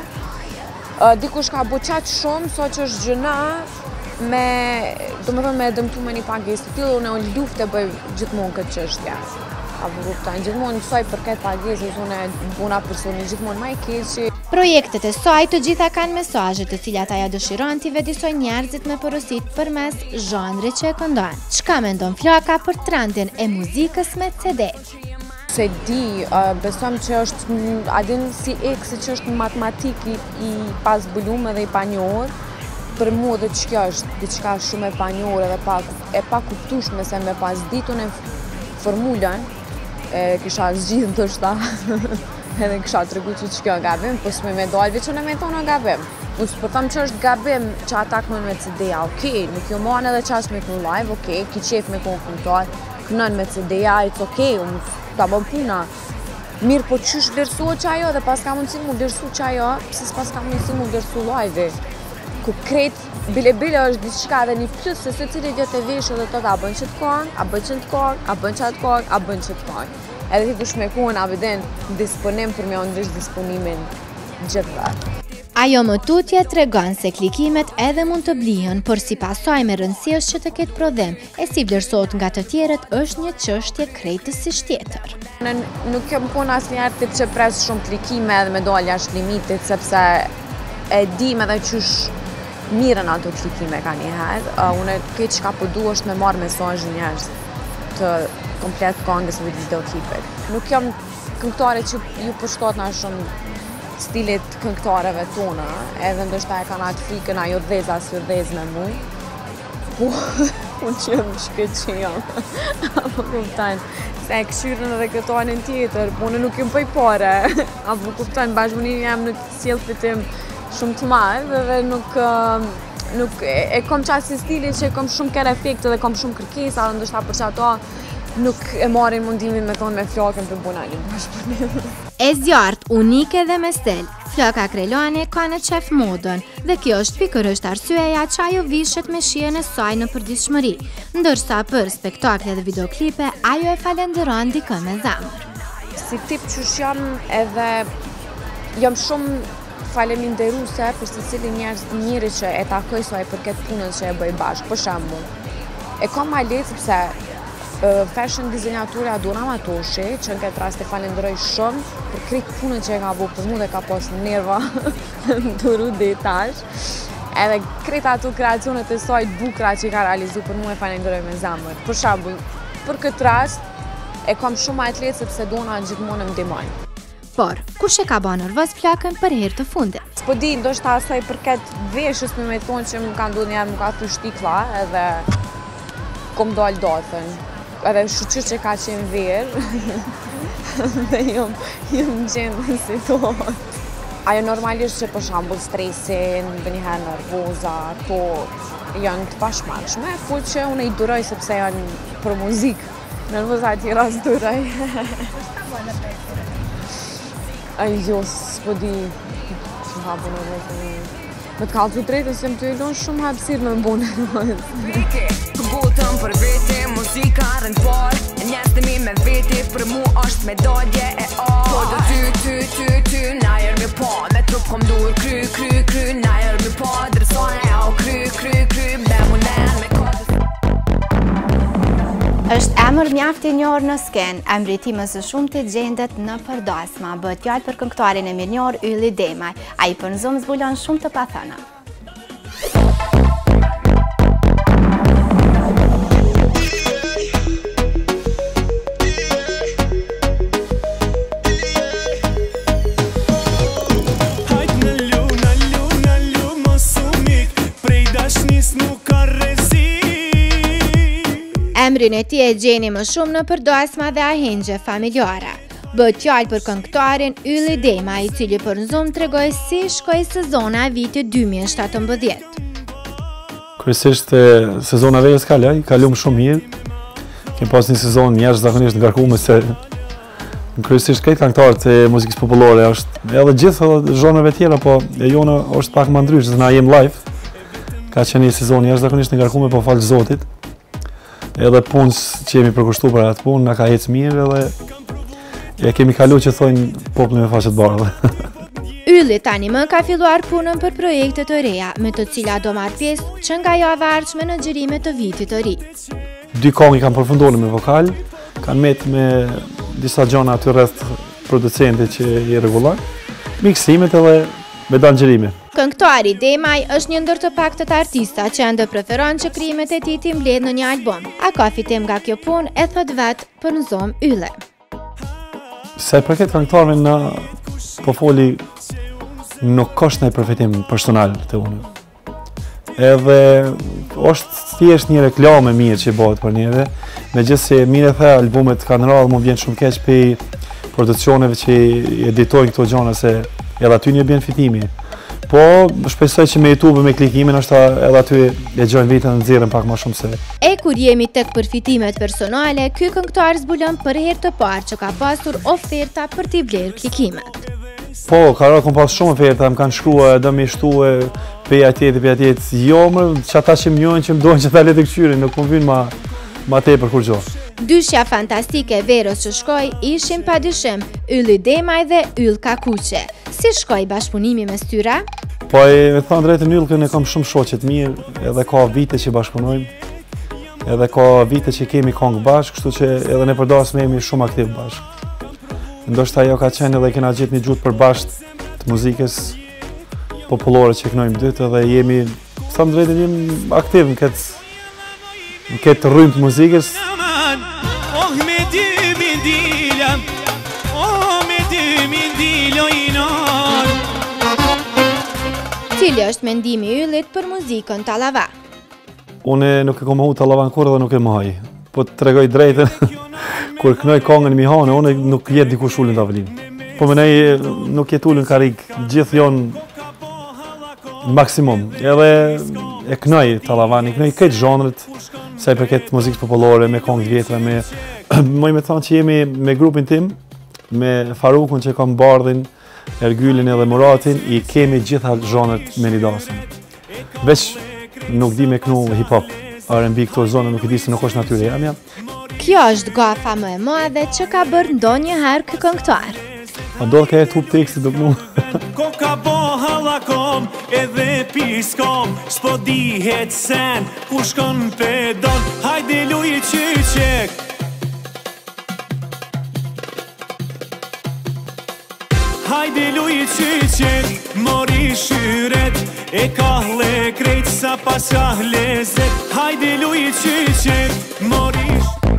Dikush ka bu qaq shumë, so që është gjëna me, domethënë me dëmtu me një pagesë të tillë, unë luftë bëj gjithmonë këtë çështje. Gjithmonë saj përket pagesës, unë buna personi gjithmonë ma i keqi. Projektet e saj të gjitha kanë mesazhe të cilat ajo dëshiron t'i vëdisoj njerëzit me porosit përmes zhanrit që e këndon. Çka mendon Flaka për trendin e muzikës me CD? Se di, besom që është, adin si eksi që është matematik i pas bulum edhe i panjohur, për mu dhe që kjo është diçka shumë e panjohur edhe e pa kuptueshme se me pas ditun e formulën, kisha zgjidhë të shta, edhe kisha të regu që kjo gabim, po s'me me dojlë që në me thonë gabim. Unë s'po thëmë që është gabim që ata kënën me CD-ja, okej, nuk jo manë edhe qas me kënë live, okej, ki qef me kënë këmëtar, kënën me CD-ja, it's okej, unë ta bëm puna. Mirë po qysh vlerësuo që ajo dhe pas ka mundësi mu vlerësu që ajo, pëse pas ka mundësi mu vlerësu live. Ku krejt, bile është diçka dhe një plus se cili gjë të veshë dhe të a bën që të kong, a bën që të kong, a bën që të kong, a bën që të kong. Edhe ti kush me kohën a viden disponim për me ndrysh disponimin gjithë. Ajo më tutje tregon se klikimet edhe mund të blihen, por si pasaj me rëndësi është që të ketë prodhim, e si vlerësohet nga të tjerët është një çështje krejtësisht tjetër. Nuk jam punë asnjëherë të që pres shumë klikime edhe me dal jashtë limitit, sepse e dim edhe qysh mirën ato klikime ka njëherë. Unë këtë që ka përdu është me marrë mesazhin njerëz të komplet këngës me videoklipet. Nuk jam këngëtare që ju përshtot nga shumë stilit këngëtareve tona, edhe ndoshta e kanë atë frikën ajo rdheza së rdhez me mu. Po, unë që jam shkët që jam. Apo kuptan, se e këshyrën edhe këto anën tjetër, po unë nuk jam pëj pare. Apo kuptan, bashkëpunimi jam në sjellë fitim shumë të madh dhe nuk e kom qasi stili që e kom shumë kere efekte dhe kom shumë kërkesa, dhe ndoshta për që ato nuk e marrin mundimin me thonë me flokën për buna një bashkëpunim. E zjarrt, unike dhe me stel, Floka Krelani ka në qef modën dhe kjo është pikërisht arsyeja që ajo vishet me shijen e saj në përditshmëri, ndërsa për spektakle dhe videoklipe ajo e falenderon dikë me zemër. Si tip qysh jam edhe jam shumë faleminderuese për secilin njerëz të mirë që e takoj saj për këtë punën që e bëj bashkë. Për shembull, e kam ma lehtë sepse fashion dizenjatura Dona Matoshi, që në këtë rast e falenderoj shumë për krejt punën që e ka bërë për mu dhe ka pas nerva duru detash. Edhe krejt ato kreacionet e saj bukra që i ka realizu për mu e falenderoj me zemër. Për shembull, për këtë rast e kam shumë ma lehtë sepse Dona gjithmonë më ndihmon. Por, kush e ka bërë nervoz Flokën për herë të fundit? S'po di, ndoshta asaj përket veshjes me thonë që më ka ndodhur njerë më ka thy shtiklla edhe kom dal datën. Edhe shoqër që ka qenë verë dhe jam gjenë në situatë. Ajo normalisht që për shembull stresin, ndonjëherë nervoza, to janë të pashmangshme, por që unë i duroj sepse janë për muzikë. Nervoza tjera s'duroj. Jo, s'po di që ha bu nervoza. Me të kallë të drejtën se më të ilon shumë hapësirë me më bu nervoza. Gotëm për vete, muzika rënd parë, njestemi me vete, për mu është medalje e arë. Po do ty, na jërë mi pa, me trup kom dur, kry, na jërë mi pa, dresone au kry, me munen me kodës. Është emër mjaft i njohur në skenë, emriti më së shumti gjendet në përdosma, bëhet fjalë për këngëtarin e mirënjohur Ylli Demaj, ai për në zonë zbulon shumë të pathëna. Emrin e tij e gjeni më shumë në përdosma dhe ahengje familjare. Bëhet fjalë për këngëtarin Ylli Demaj, i cili për në zonë tregoi si shkoi sezona e vitit 2017. Kryesisht sezona verës kalum shumë mirë. Kem pas një sezon jashtëzakonisht ngarkuar se kryesisht këtë këngëtarët e muzikës popullore është edhe gjithë zhonave tjera, po e jona është pak më ndryshe, se na jem live. Ka qenë një sezon jashtëzakonisht ngarkuar, po falë Zotit. Edhe punës që jemi përkushtu për atë punë, na ka ecë mirë edhe e kemi kalu që thojnë popullin me faqet bardhë. Ylli tani më ka filluar punën për projekte të reja, me të cilat do marrë pjesë që nga java e ardhshme në xhirimet të vitit të ri. 2 këngë kam përfunduar me vokal, kanë met me disa gjona aty rreth producentit që i rregullar, miksimet edhe me dalë xhirime. Këngëtari Demaj është një ndër të paktët artista që ende preferon që krijimet e tij t'i mbledh në një album. A ka fitim nga kjo punë, e thot vetë për në zonë Ylli. Se përket këngëtarëve na po foli nuk ka ndonjë përfitim personal te unë. Edhe është thjesht një reklamë mirë që bëhet për neve, megjithëse mirë the albumet kanë rradhë, më vjen shumë keq pe producioneve që editojnë këto gjëra se edhe aty një bën fitimi. Po, shpresoj që me YouTube me klikimin është edhe aty e gjojnë vitën në nxjerrën pak më shumë se. E kur jemi tek përfitimet personale, ky këngëtar zbulon për herë të parë që ka pasur oferta për t'i blerë klikimet. Po, kam pas shumë oferta, më kanë shkruar, do më shtuë peja tjetër, jo më që ata që më njohin që më dojnë që ta le të këshyrin, nuk më vjen ma tepër kur gjë. Dyshja fantastike verës që shkoi ishin padyshim Ylli Demaj dhe Yll Kakuqe. Si shkoi bashkëpunimi mes tyre? Po me thonë drejtën Yllkën e kam shumë shoqet mirë, edhe ka vite që bashkëpunojmë, edhe ka vite që kemi këngë bashkë, kështu që edhe ne përdasme jemi shumë aktiv bashkë. Ndoshta ajo ka qenë edhe kena gjetë një gjuhë përbashkët të muzikës popullore që kënojmë dytë edhe jemi, thëmë drejtën, jemi aktiv në këtë rrymë të muzikës. Cili është mendimi i Yllit për muzikën Tallava? Unë nuk e kom hu Tallavan kur dhe nuk e maj. Po të tregoj drejtën, kur kënoj kongën Mihane, unë nuk jetë dikush ullin të avelin. Po më nej nuk jetë ullin karik, gjithë jonë maksimum. Edhe e kënoj Tallavan, i kënoj këtë zhanrët, sa i përket muzikës popullore, me kongë vjetra, moj me thonë që jemi me grupin tim, me Farukun që kam Bardhin, Ergylin edhe Muratin, i kemi gjitha zhanrët me një dasën. Veç nuk di me kënu hip-hop, R&B këto zonë nuk i di se nuk është natyre jamja. Kjo është gafa më e madhe që ka bërë ndonjëherë ky këngëtar. A do ka e tup teksti do mu. Ko ka bo halakom edhe piskom, s'po dihet sen ku shkon pedon, hajde luj qyqek. Hajde luj qyqek, mori shyret, e kahle krejt sa pas ka lezet. Hajde luj qyqek, mori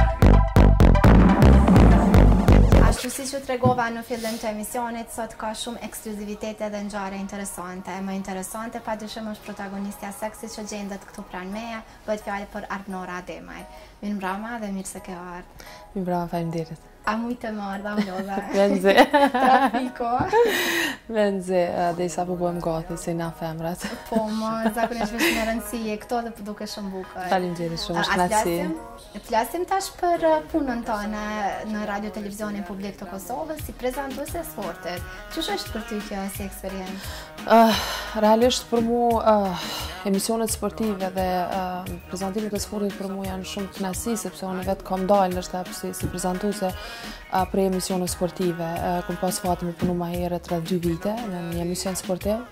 Ashtu si që tregova në fillim të emisionit, sot ka shumë ekskluzivitete dhe ngjarje interesante. Më interesante padyshim është protagonistja seksi që gjendet këtu pranë meje, bëhet fjalë për Arnora Ademaj. Mirë mbrëma dhe mirë se ke ardhur. Mirë mbrëma, faleminderit. A mujtë të marrë dhe mlodhe? Venze. Trafiko. Venze, dhe i sa po bëhem gati, se na femrat. Po, më zakonisht vesh në rëndësie këto dhe duke shumë bukër. Faleminderit shumë, është kënaqësi. Flasim tash për punën tonë në radio televizionin publik të Kosovës si prezantuese sportit. Ç'është është për ty kjo si eksperiencë? Realisht për mu emisionet sportive dhe prezantimet e sportit për mu janë shumë kënaqësi sepse unë vetë kam dalë si prezantuese për emisione sportive. Kom pas fatin me punu ma herët rreth 2 vite në një emision sportiv.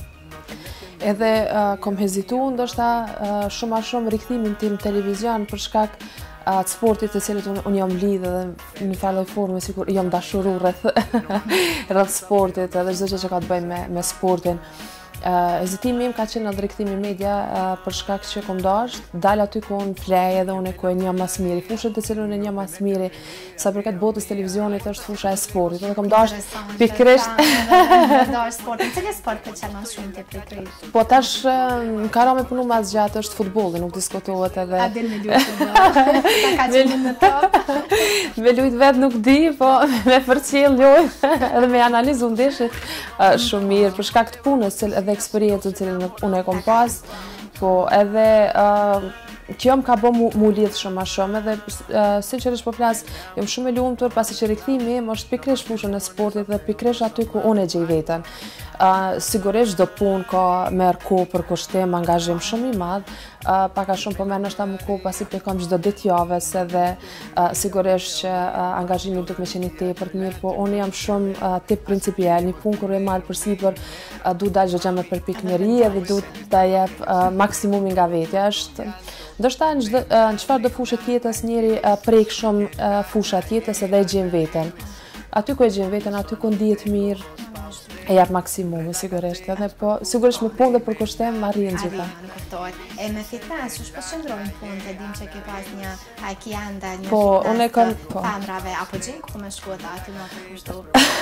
Edhe kom hezitu ndoshta shumë a shumë rikthimin tim televizion për shkak të sportit të cilët unë jam lidhë dhe në një forme sikur jam dashuru rreth sportit edhe çdo gjë që ka të bëjë me sportin. Hezitimi im ka qenë në drejtimi media për shkak që kom dal aty ku unë flej edhe unë ku e një mas miri. Fushën të cilën e një mas miri sa përket botës televizionit është fusha e sportit. Edhe kom pikërisht sportin. Cili sport pëlqen më shumë ti pikërisht? Po tash ka rënë me punu më gjatë është futbolli, nuk diskutohet edhe. A del me luajt futboll? Ka qenë në top. Me luajt vet nuk di, po me përcjell luajt edhe me analizu ndeshjet shumë mirë për shkak të punës edhe eksperiencën që unë e kom pas, po edhe kjo më ka bo mu lidhë shumë a shumë edhe sinqerisht po flas, jam shumë e lumtur pasi që rikthimi im është pikërisht fushën e sportit dhe pikërisht aty ku unë e gjej veten. Sigurisht do punë ka merr kohë për kushtim, angazhim shumë i madh, pak a shumë po merr ndoshta më kohë pasi kam çdo ditë javës edhe sigurisht që angazhimi duhet më qenë i tepërt mirë, po unë jam shumë tip principial, një punë kur e marr përsipër, duhet dalë çdo gjë me përpikëri edhe duhet ta jep maksimumin nga vetja. Është ndoshta në çfarë do fushë tjetës njëri prek shumë fusha tjetës edhe e gjen veten. Aty ku e gjen veten, aty ku ndihet mirë, e jap maksimumi sigurisht, edhe po sigurisht me punë dhe për kushtim arrin gjitha. E me fitness, ç'është po qëndrojnë punë, e dim që ke pas një hakianda, një femrave, apo gjen ku me shkuat aty më të kushtu?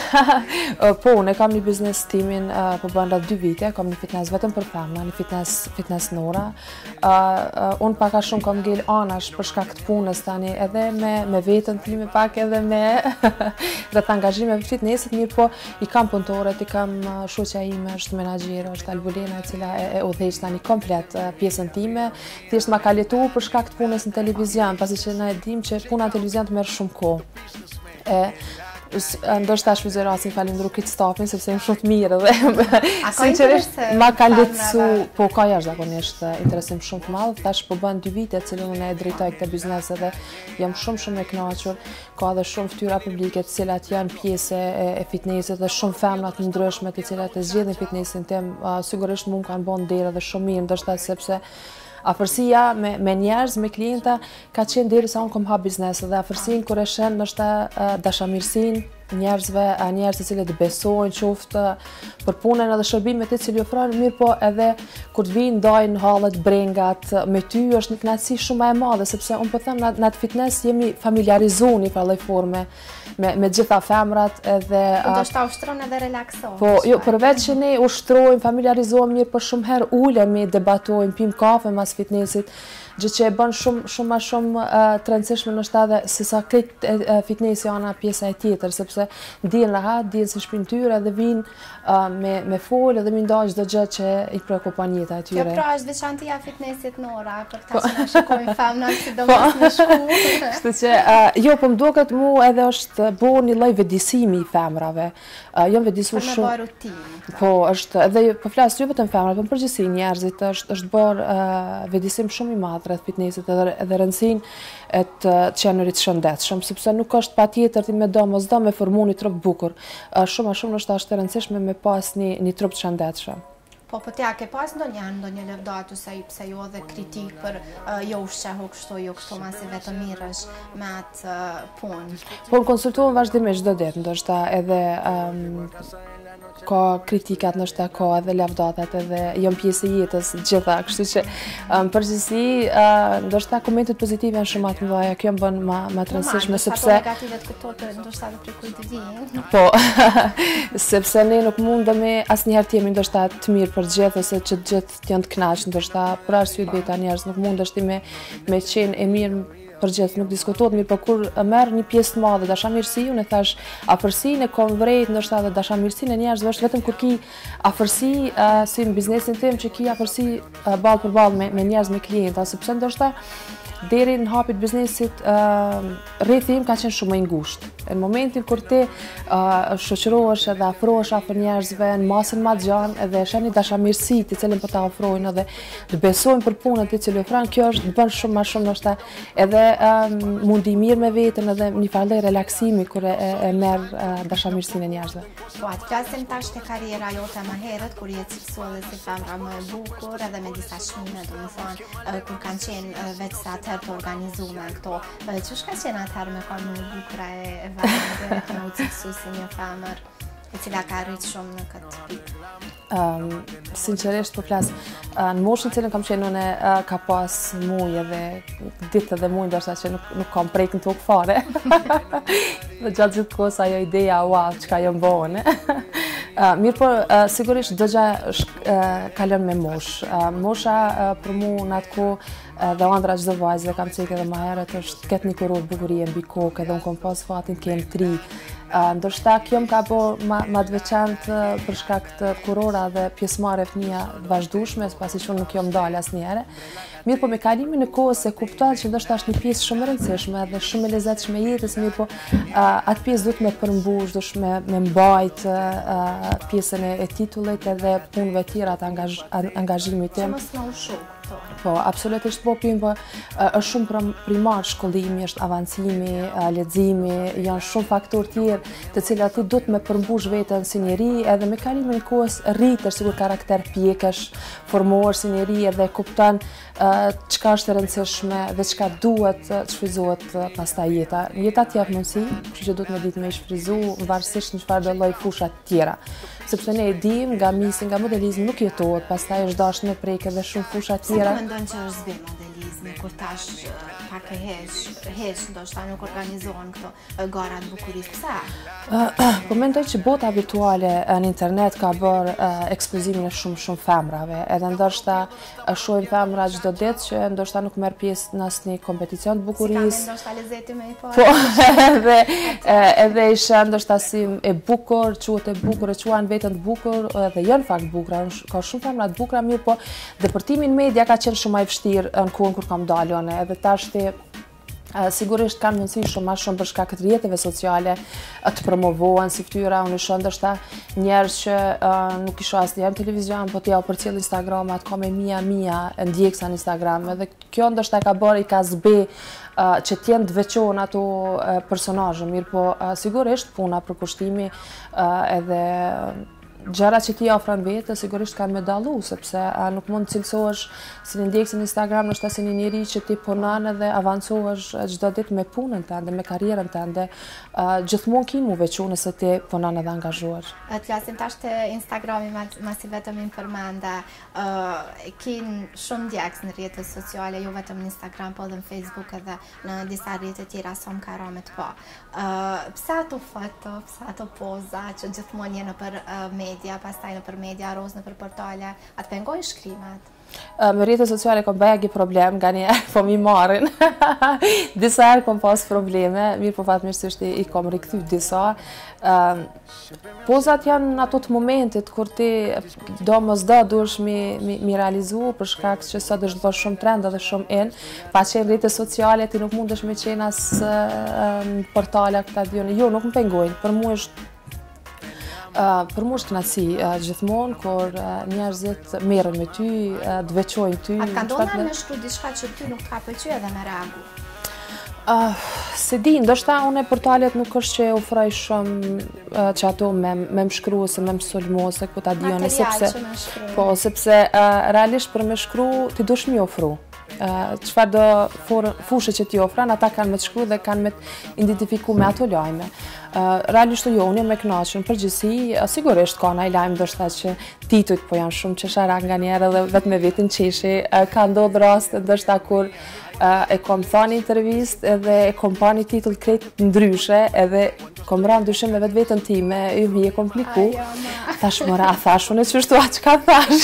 Po, unë kam një biznes timin, po bën rreth 2 vite, kam një fitness vetëm për femra, një fitness Nora. Unë pak a shumë kam ngel anash për shkak të punës tani, edhe me veten time pak edhe me rreth angazhimeve të fitnessit, mirë po i kam punëtorët, i kam shoqja ime, është menaxhere, është Albulena e cila e udhëheq tani komplet pjesën time. Thjesht ma ka letu për shkak të punës në televizion, pasi që na e dim që puna në televizion të merr shumë kohë. ndoshta shfrytëzoj rastin falendru këtë stafin sepse jam shumë të mirë dhe sinqerisht ma ka lehtësu, po ka jashtëzakonisht interesim shumë të madh. Tash po bën 2 vite që unë e drejtoj këtë biznes dhe jam shumë e kënaqur. Ka edhe shumë fytyra publike të cilat janë pjesë e fitnessit dhe shumë femra të ndryshme të cilat e zgjedhin fitnessin tim. Sigurisht mua më kanë bën derë dhe shumë mirë, ndoshta sepse afërsia me njerëz, me klienta ka qenë derisa unë kom hap biznes dhe afërsinë kur e shen ndoshta dashamirësinë njerëzve, njerëz të cilët besojnë qoftë për punën edhe shërbimet të cilë ofrojnë, mirë po edhe kur të vinë ndajnë hallet, brengat, me ty është një kënaqësi shumë e madhe sepse unë po them në atë fitness jemi familiarizuar në një lloj forme me gjitha femrat edhe ndoshta ushtron edhe relakson. Po, jo, përveç që ne ushtrojmë, familiarizohemi mirë, por shumë herë ulemi, debatojmë, pim kafe mas fitnessit, gjë që e bën shumë më shumë të rëndësishme ndoshta edhe se sa këtë fitnessi ana pjesa e tjetër, sepse ndjen rahat, ndjen se shpinë tyre dhe vinë me folë dhe me ndaj çdo gjë që i prekupon jeta e tyre. Kjo pra është veçantia e fitnessit Nora, për këta që na shikojnë femrat sidomos me shku. Kështu që jo, po më duket mua edhe është bo një lloj vëdësimi i femrave. Jam vëdësuar shumë. Për me bërë rutinë. Po, është edhe po flas jo vetëm femrat, por përgjithësi njerëzit është bërë vëdësim shumë i madh rreth fitnessit edhe rëndësinë të qenurit shëndetshëm, sepse nuk është patjetër ti me do mos do me formu një trup bukur. Shumë ndoshta është e rëndësishme me pas një trup të shëndetshëm. Po t'ja ke pas ndonjë lëvdat ose pse jo dhe kritik për jo ushqehu kështu, jo kështu masi vetëm mirësh me atë punë. Po në konsultohem vazhdimisht çdo ditë, ndoshta edhe ka kritikat, ndoshta ka edhe lavdatat edhe janë pjesë e jetës gjitha, kështu që përgjithësi ndoshta komentet pozitive janë shumë të mëdha, kjo më bën më të rëndësishme sepse negativet këto të ndoshta edhe prej kujt vijnë. Po, sepse ne nuk mundemi asnjëherë të jemi ndoshta të mirë për gjithë ose që të gjithë janë të kënaqur, ndoshta për arsye të veta njerëz nuk mundesh ti me qenë e mirë për gjithë, nuk diskutohet, mirë po kur merr një pjesë të madhe dashamirësi, unë thash afërsinë e konvrejt, ndoshta edhe dashamirësinë e njerëzve është vetëm kur ki afërsi si në biznesin tim që ki afërsi ballë për ballë me njerëz, me klienta, sepse ndoshta deri në hapit biznesit rrethi im ka qenë shumë i ngushtë. Në momentin kur ti shoqërohesh edhe afrohesh afër njerëzve në masën më të gjatë edhe e shani dashamirësi të cilën po ta ofrojnë edhe të besojnë për punën të cilën ofrojnë, kjo është bën shumë më shumë ndoshta edhe mundi mirë me veten edhe një farë relaksimi kur e merr dashamirësinë e njerëzve. Po atë flasim tash te karriera jote më herët kur je ciksuar si femra më e bukur edhe me disa çmime, domethënë kur kanë qenë vetë sa të organizuar këto. Ç'është ka qenë atëherë me kanë më bukura e vajzave të u ciksu si një femër e cila ka rritë shumë në këtë pikë? Sinqerisht po flas, në moshën cilën kam qenë unë ka pas muaj edhe ditë edhe muaj ndoshta që nuk kam prek në tokë fare. Dhe gjatë gjithë kohës ajo ideja, wow, çka jam bënë. Mirë po, sigurisht do gjë kalon me moshë. Mosha për mua në atë kohë dhe ëndra çdo vajzë kam thënë edhe më herët është të ketë një kurorë bukurie mbi kokë, edhe unë kam pas fatin të kem 3. Ndoshta kjo më ka bërë më të veçantë për shkak të kurora dhe pjesëmarrje fëmija të vazhdueshme, pasi që unë nuk jam dalë asnjëherë. Mirë po me kalimin e kohës e kuptohet që ndoshta është një pjesë shumë e rëndësishme dhe shumë e lezetshme e jetës, mirë po atë pjesë duhet me përmbush, duhet me mbajt pjesën e titullit edhe punëve tjera të angazhimit tim. Që mos na ushu. Po, absolutisht po pim, po është shumë primar shkollimi, është avancimi, leximi, janë shumë faktorë tjerë të cilat ti duhet me përmbush veten si njeri edhe me kalimin e kohës rritesh sikur karakter pjekësh, formohesh si njeri edhe kupton çka është e rëndësishme dhe çka duhet të shfryzohet pastaj jeta. Jeta t'jap mundësi, kështu që duhet me ditë me shfryzu varësisht në çfarëdo lloj fusha të tjera. Sepse ne e dim nga misi, nga modelizmi nuk jetohet, pastaj është dashur me prek edhe shumë fusha të tjera. Si mendon që është zbim modelizmi kur tash pak e hesh ndoshta nuk organizohen këto gara të bukurisë? Pse? Po mendoj që bota virtuale në internet ka bërë ekspozimin e shumë femrave, edhe ndoshta shohim femra çdo ditë që ndoshta nuk merr pjesë në asnjë kompeticion të bukurisë. Si ka ndoshta lezeti më i parë. Po, edhe isha ndoshta si e bukur, quhet e bukur, e quajnë veten të bukur, edhe janë fakt bukura, ka shumë femra të bukura, mirë po depërtimi në media ka qenë shumë më i vështirë në kohën kur kam dalë unë, edhe tash Sigurisht kanë mundësi shumë ma shumë për shkak të rrjeteve sociale të promovohen si fytyra. Unë shoh ndoshta njerëz që nuk i shoh asnjëherë në televizion, po t'ja përcjell Instagram, atë ka me mia ndjeksa në Instagram. Edhe kjo ndoshta ka bërë i ka zbe që t'jenë të veçon ato personazhe, mirë po sigurisht puna për kushtimi edhe gjëra që ti ofron vetë, sigurisht kanë me dallu, sepse nuk mund të cilësohesh si një ndjekës në Instagram, nështë si një njeri që ti punon edhe avancohesh çdo ditë me punën tënde, me karrierën tënde. Gjithmonë ki mu veçu nëse ti punon edhe angazhuar. Të flasim tash të Instagrami, masi vetëm im përmenda, kin shumë ndjekës në rrjetet sociale, jo vetëm në Instagram, po edhe në Facebook edhe në disa rrjete tjera som ka ramet po. Pse ato foto, pse ato poza që gjithmonë jenë për media, pastaj në për media, roz në për portale, atë pengojnë shkrimet? Me rrjetet sociale kom bëjagi problem, nga njerë po mi marrin. Disa herë kom pas probleme, mirë po fatmirësisht i kom rikthy disa. Pozat janë ato të momentit kur ti do mos do duhesh mi realizu për shkak që sot është bërë shumë trend edhe shumë in. Pa qenë rrjetet sociale ti nuk mundesh me qenë as portale këta dioni. Jo, nuk më pengojnë, për mu është kënaqësi gjithmonë kur njerëzit merren me ty, të veçojnë ty. A ka ndodhur me shkruaj diçka që ty nuk ka pëlqyer edhe me reagu? Se di, ndoshta unë portalet nuk është që ofroj shumë që ato me më shkru ose me më sulmu ose ku ta dioni, sepse realisht për me shkru ti dush mi ofru. Çfarë do fushë që ti ofran, ata kanë me të shkru dhe kanë me të identifiku me ato lajme. Realisht jo, unë jam me kënaqur në përgjithësi, sigurisht ka ndonjë lajm ndoshta që titujt po janë shumë qesharak nganjëherë edhe vetëm me vetin qeshi. Ka ndodhur raste ndoshta kur e kom thënë intervistë edhe e kom pa një titull krejt ndryshe edhe kom rënë dyshim me vetveten time, mi e kompliku. Thash mora, thash unë çështu atë çka thash.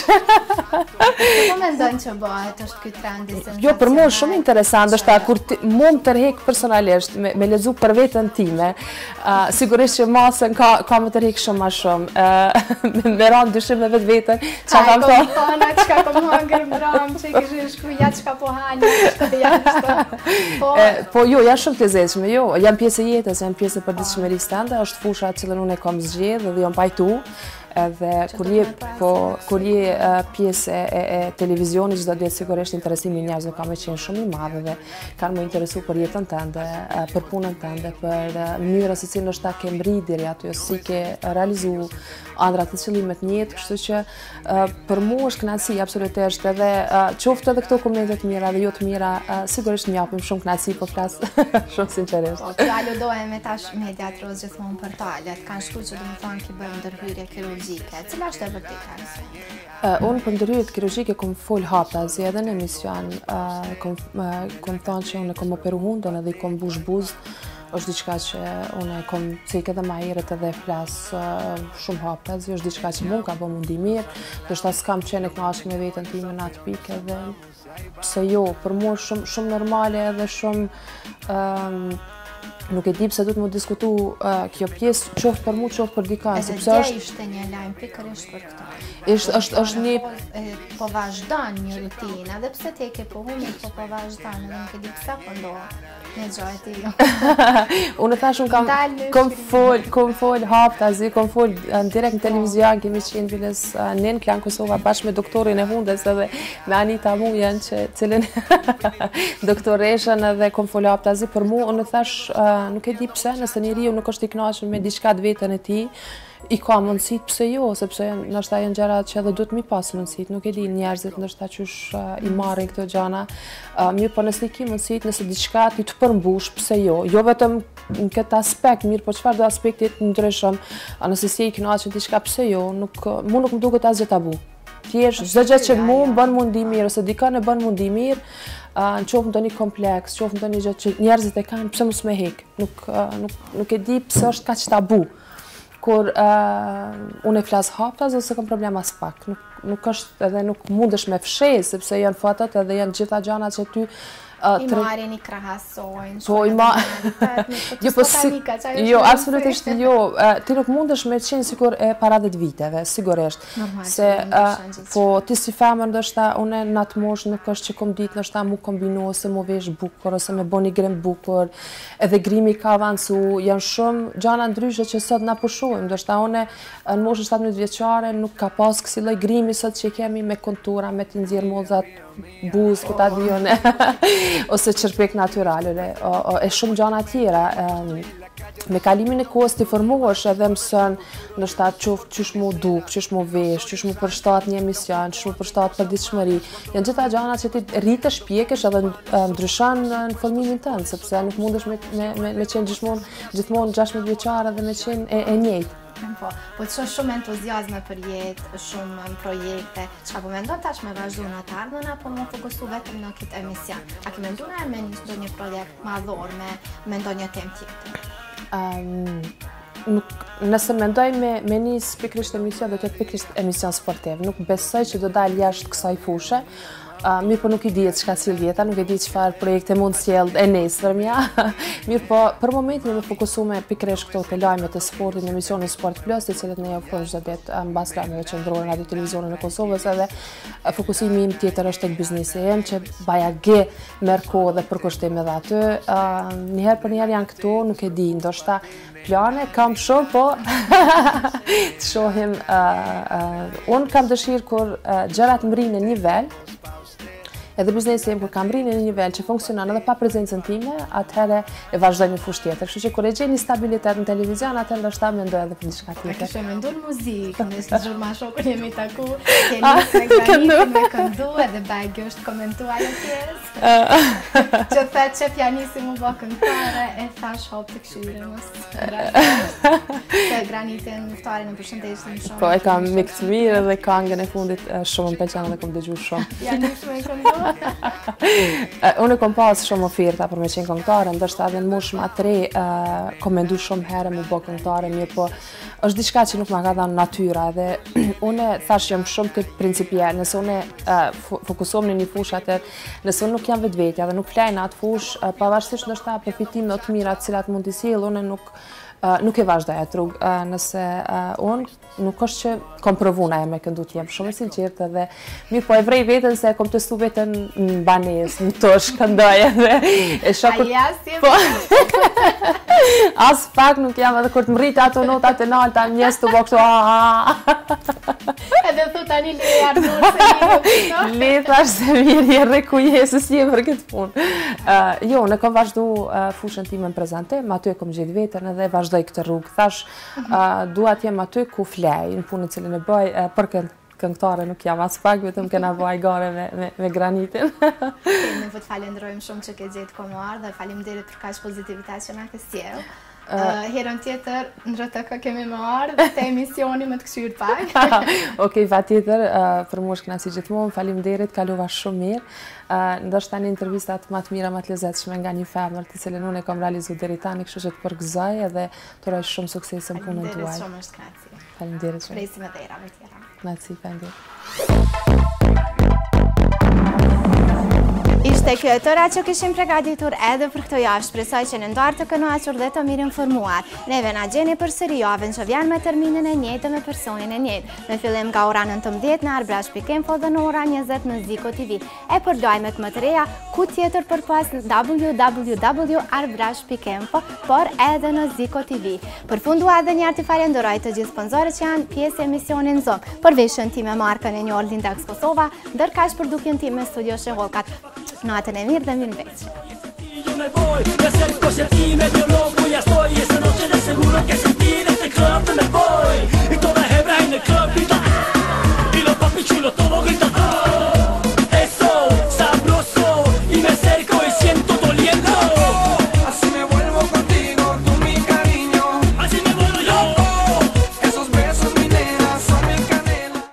Po mendon që bëhet është ky trendi sensacional? Jo, për mua është shumë interesant, është kur mund të tërheq personalisht me lexu për veten time. Sigurisht që masën ka më tërheq shumë më shumë. Me rënë dyshim me vetveten, çka kam thënë. Po çka po hangër mbram, që kishin shkruaj çka po hanë, Po jo, janë shumë të lezetshme, jo, janë pjesë e jetës, janë pjesë e përditshmërisë tënde, është fusha që unë e kam zgjedhur dhe jam pajtu. Edhe kur je pjesë e televizionit, çdo ditë sigurisht interesimi i njerëzve ka më qenë shumë i madh dhe kanë më interesu për jetën tënde, për punën tënde, për mënyrën se si ndoshta ke mbrit deri aty, si ke realizu ëndrat e qëllimet në jetë, kështu që për mua është kënaqësi absolutisht edhe qoftë edhe këto komente të mira dhe jo të mira, sigurisht më japin shumë kënaqësi, po flas shumë sinqerisht. Po fjalë dohem me tash mediat roz gjithmonë portalet, kanë shkruar që domethënë ki bëjmë ndërhyrje kirurgjike. Cila është e vërteta? Unë për ndërhyrjet kirurgjike kom fol haptazi edhe në emision, kom thënë që unë kom operu hundën edhe i kom bush buzë. Është diçka që unë kom cek edhe më herët edhe flas shumë haptazi, është diçka që mund ka bë mundi mirë, ndoshta s'kam qenë e kënaqur me veten time në atë pikë edhe pse jo, për mua shumë normale edhe shumë nuk e di pse duhet më diskutu kjo pjesë qoftë për mua, qoftë për dikën, sepse ishte një lajm pikërisht për këtë. Është një po vazhdon një rutinë, edhe pse ti e ke pohumit, po vazhdon, edhe nuk e di pse po ndodh. Në gjojti jo. Unë thash unë kom fol haptazi, kom fol direkt në televizion, kemi qenë biles në Klan Kosova bashkë me doktorin e hundës edhe me Anita Mujen që cilën doktoreshën edhe kom fol haptazi për mua. Unë thash nuk e di pse nëse njeriu nuk është i kënaqur me diçka të vetën e tij, i ka mundësit, pse jo, sepse ndoshta janë gjëra që edhe duhet mi pas mundësit, nuk e di njerëzit ndoshta qysh i marrin këto gjëra. Mirë, po nëse ki mundësit, nëse diçka ti të përmbush, pse jo? Jo vetëm në këtë aspekt, mirë, po çfarë do aspekti të ndryshëm, nëse si i kënaqur diçka, pse jo? Mu nuk më duket asgjë tabu. Thjesht çdo gjë që mu më bën mundi mirë ose dikën e bën mundi mirë, në qoftë ndonjë kompleks, qoftë ndonjë gjë që njerëzit e kanë, pse mos me hek? Nuk e di pse është kaq tabu. Kur unë e flas haptas ose kam problem as pak. Nuk është edhe nuk mundesh me fsheh sepse janë fotot edhe janë gjitha gjërat që ty I marrin, I krahasojnë, po, jo, absolutisht jo. Ti nuk mundesh me qenë sikur e para 10 viteve, sigurisht. Se, po, ti si femër ndoshta, une në atë moshë nuk është që kom ditë ndoshta mu kombinu ose mu vesh bukur, ose me bo një grim bukur, edhe grimi ka avancu, janë shumë gjana ndryshe që sot na pushojmë, ndoshta une në moshën 17 vjeçare nuk ka pas kësi lloj grimi sot që kemi me kontura, me të nxjerr mollzat buz, këta dione, ose qërpek naturalore, e shumë gjana tjera. Me kalimin e kohës të formohesh edhe mësën ndoshta qoftë qysh mu duk, qysh mu vesh, qysh mu përshtat një emision, qysh mu përshtat përditshmëri. Janë gjitha gjana që ti rritesh, pjekesh edhe ndryshon në formimin tënd, sepse nuk mundesh me qenë gjithmonë 16 vjeçare dhe me qenë e njëjtë. Po të shumë entuziazme për jetë, shumë projekte, çka po mendon tash me vazhdu në të ardhmen apo më fokusu vetëm në këtë emision? A ke menduar me ndonjë projekt madhor, me ndonjë temë tjetër? Nëse mendoj me një pikërisht emision, do të jetë pikërisht emision sportiv. Nuk besoj që do dalë jashtë kësaj fushë. Mirë po nuk i dihet çka sjell jeta, nuk e di çfarë projekte mund sjell e nesërmja. Mirë po, për momentin jemi fokusuar pikërisht këto te lajmet e sportit në emisionin Sport Plus, të cilët ne ofrojmë çdo ditë mbas lajmeve që ndrohen radio televizionin e Kosovës, edhe fokusimi im tjetër është tek biznesi im, që bajage merr kohë dhe përkushtim edhe aty. Njëherë për njëherë janë këto, nuk e di, ndoshta plane kam shumë, po të shohim. Unë kam dëshirë kur gjërat mrinë në nivel, edhe biznesi im kur kam rrinë në një nivel që funksionon edhe pa prezencën time, atëherë e vazhdoj me fushë tjetër. Kështu që kur e gjej një stabilitet në televizion, atëherë ndoshta mendoj edhe për diçka tjetër. A kishe menduar muzikë, në Zhurma Shokun jemi taku, kemi se granitin me këndu edhe bagi është komentuar ajo pjesë. Që thet që pianisi mu bë këngëtare, e thash hop të këshire mos. Se granitin mëftarin e përshëndeshëm shumë. Po e kam mikë të mirë edhe këngën e fundit shumë më pëlqen dhe kom dëgjuar shumë. Janis me këndu. Unë kom pas shumë oferta për me qenë këngëtare, ndoshta edhe në moshë më të re kom mendu shumë herë me bë këngëtare, mirë po është diçka që nuk ma ka dhënë natyra dhe unë thash jam shumë këtë principiell, nëse unë fokusohem në një fushë atëherë, nëse unë nuk jam vetvetja dhe nuk flaj në atë fushë, pavarësisht ndoshta përfitimeve të mira të cilat mund të sjell, unë nuk e vazhdoj atë rrugë, nëse unë nuk është që kom provuna e me këndu t'jem shumë e sinqertë dhe mirë po e vrej vetën se kom testu vetën në banesë, në tosh këndoj edhe e shokur... A jasë jemë? As pak nuk jam edhe kur të mrit ato notat e nalta mjes të bo këto Edhe thu tani le ardhur se një le thash se mirë je rekujesës je për këtë punë. Jo, në kom vazhdu fushën time në prezentim, aty e kom gjithë vetën edhe vazhdoj këtë rrugë. Thash, dua t'jem aty ku flej, në punën cilën e bëj, për këngëtare nuk jam as pak, vetëm kena bëj gare me granitin. Ne po të falenderojmë shumë që ke gjetë komuar dhe faleminderit për kaq pozitivitet që na ke sjell. Herën tjetër në RTK kemi më ardhë të emisioni më të këshyrë pak. Okej, patjetër, për mua është kënaqësi gjithmonë, faleminderit, kalova shumë mirë. Ndoshta një intervistat më të mira, më të lezetshme nga një femër të cilën unë e kam realizuar deri tani, kështu që të përgëzoj edhe të uroj shumë sukses në punën tuaj. Faleminderit shumë, është kënaqësi. Faleminderit shumë. Presim edhe erave tjera. Kënaqësi, faleminderit. Ishte kjo e tëra që kishim pregaditur edhe për këto javë, shpresoj që në ndarë të kënaqur dhe të mirë informuar. Neve na gjeni përsëri javën që vjen me terminin e njëjtë dhe me personin e njëjtë. Në fillim nga ora 19 në arbrash.info dhe në ora 20 në Ziko TV. E për lajmet më të reja, ku tjetër përpas në www.arbrash.info, por edhe në Ziko TV. Përfundua edhe një arti falenderoj të gjithë sponsorët që janë pjesë e emisionin Zonë. Për veshën time markën e njohur Lindex Kosova, ndërkaq për dukjen time studio Sheholkat. Natën e mirë dhe mirëmbëjtje.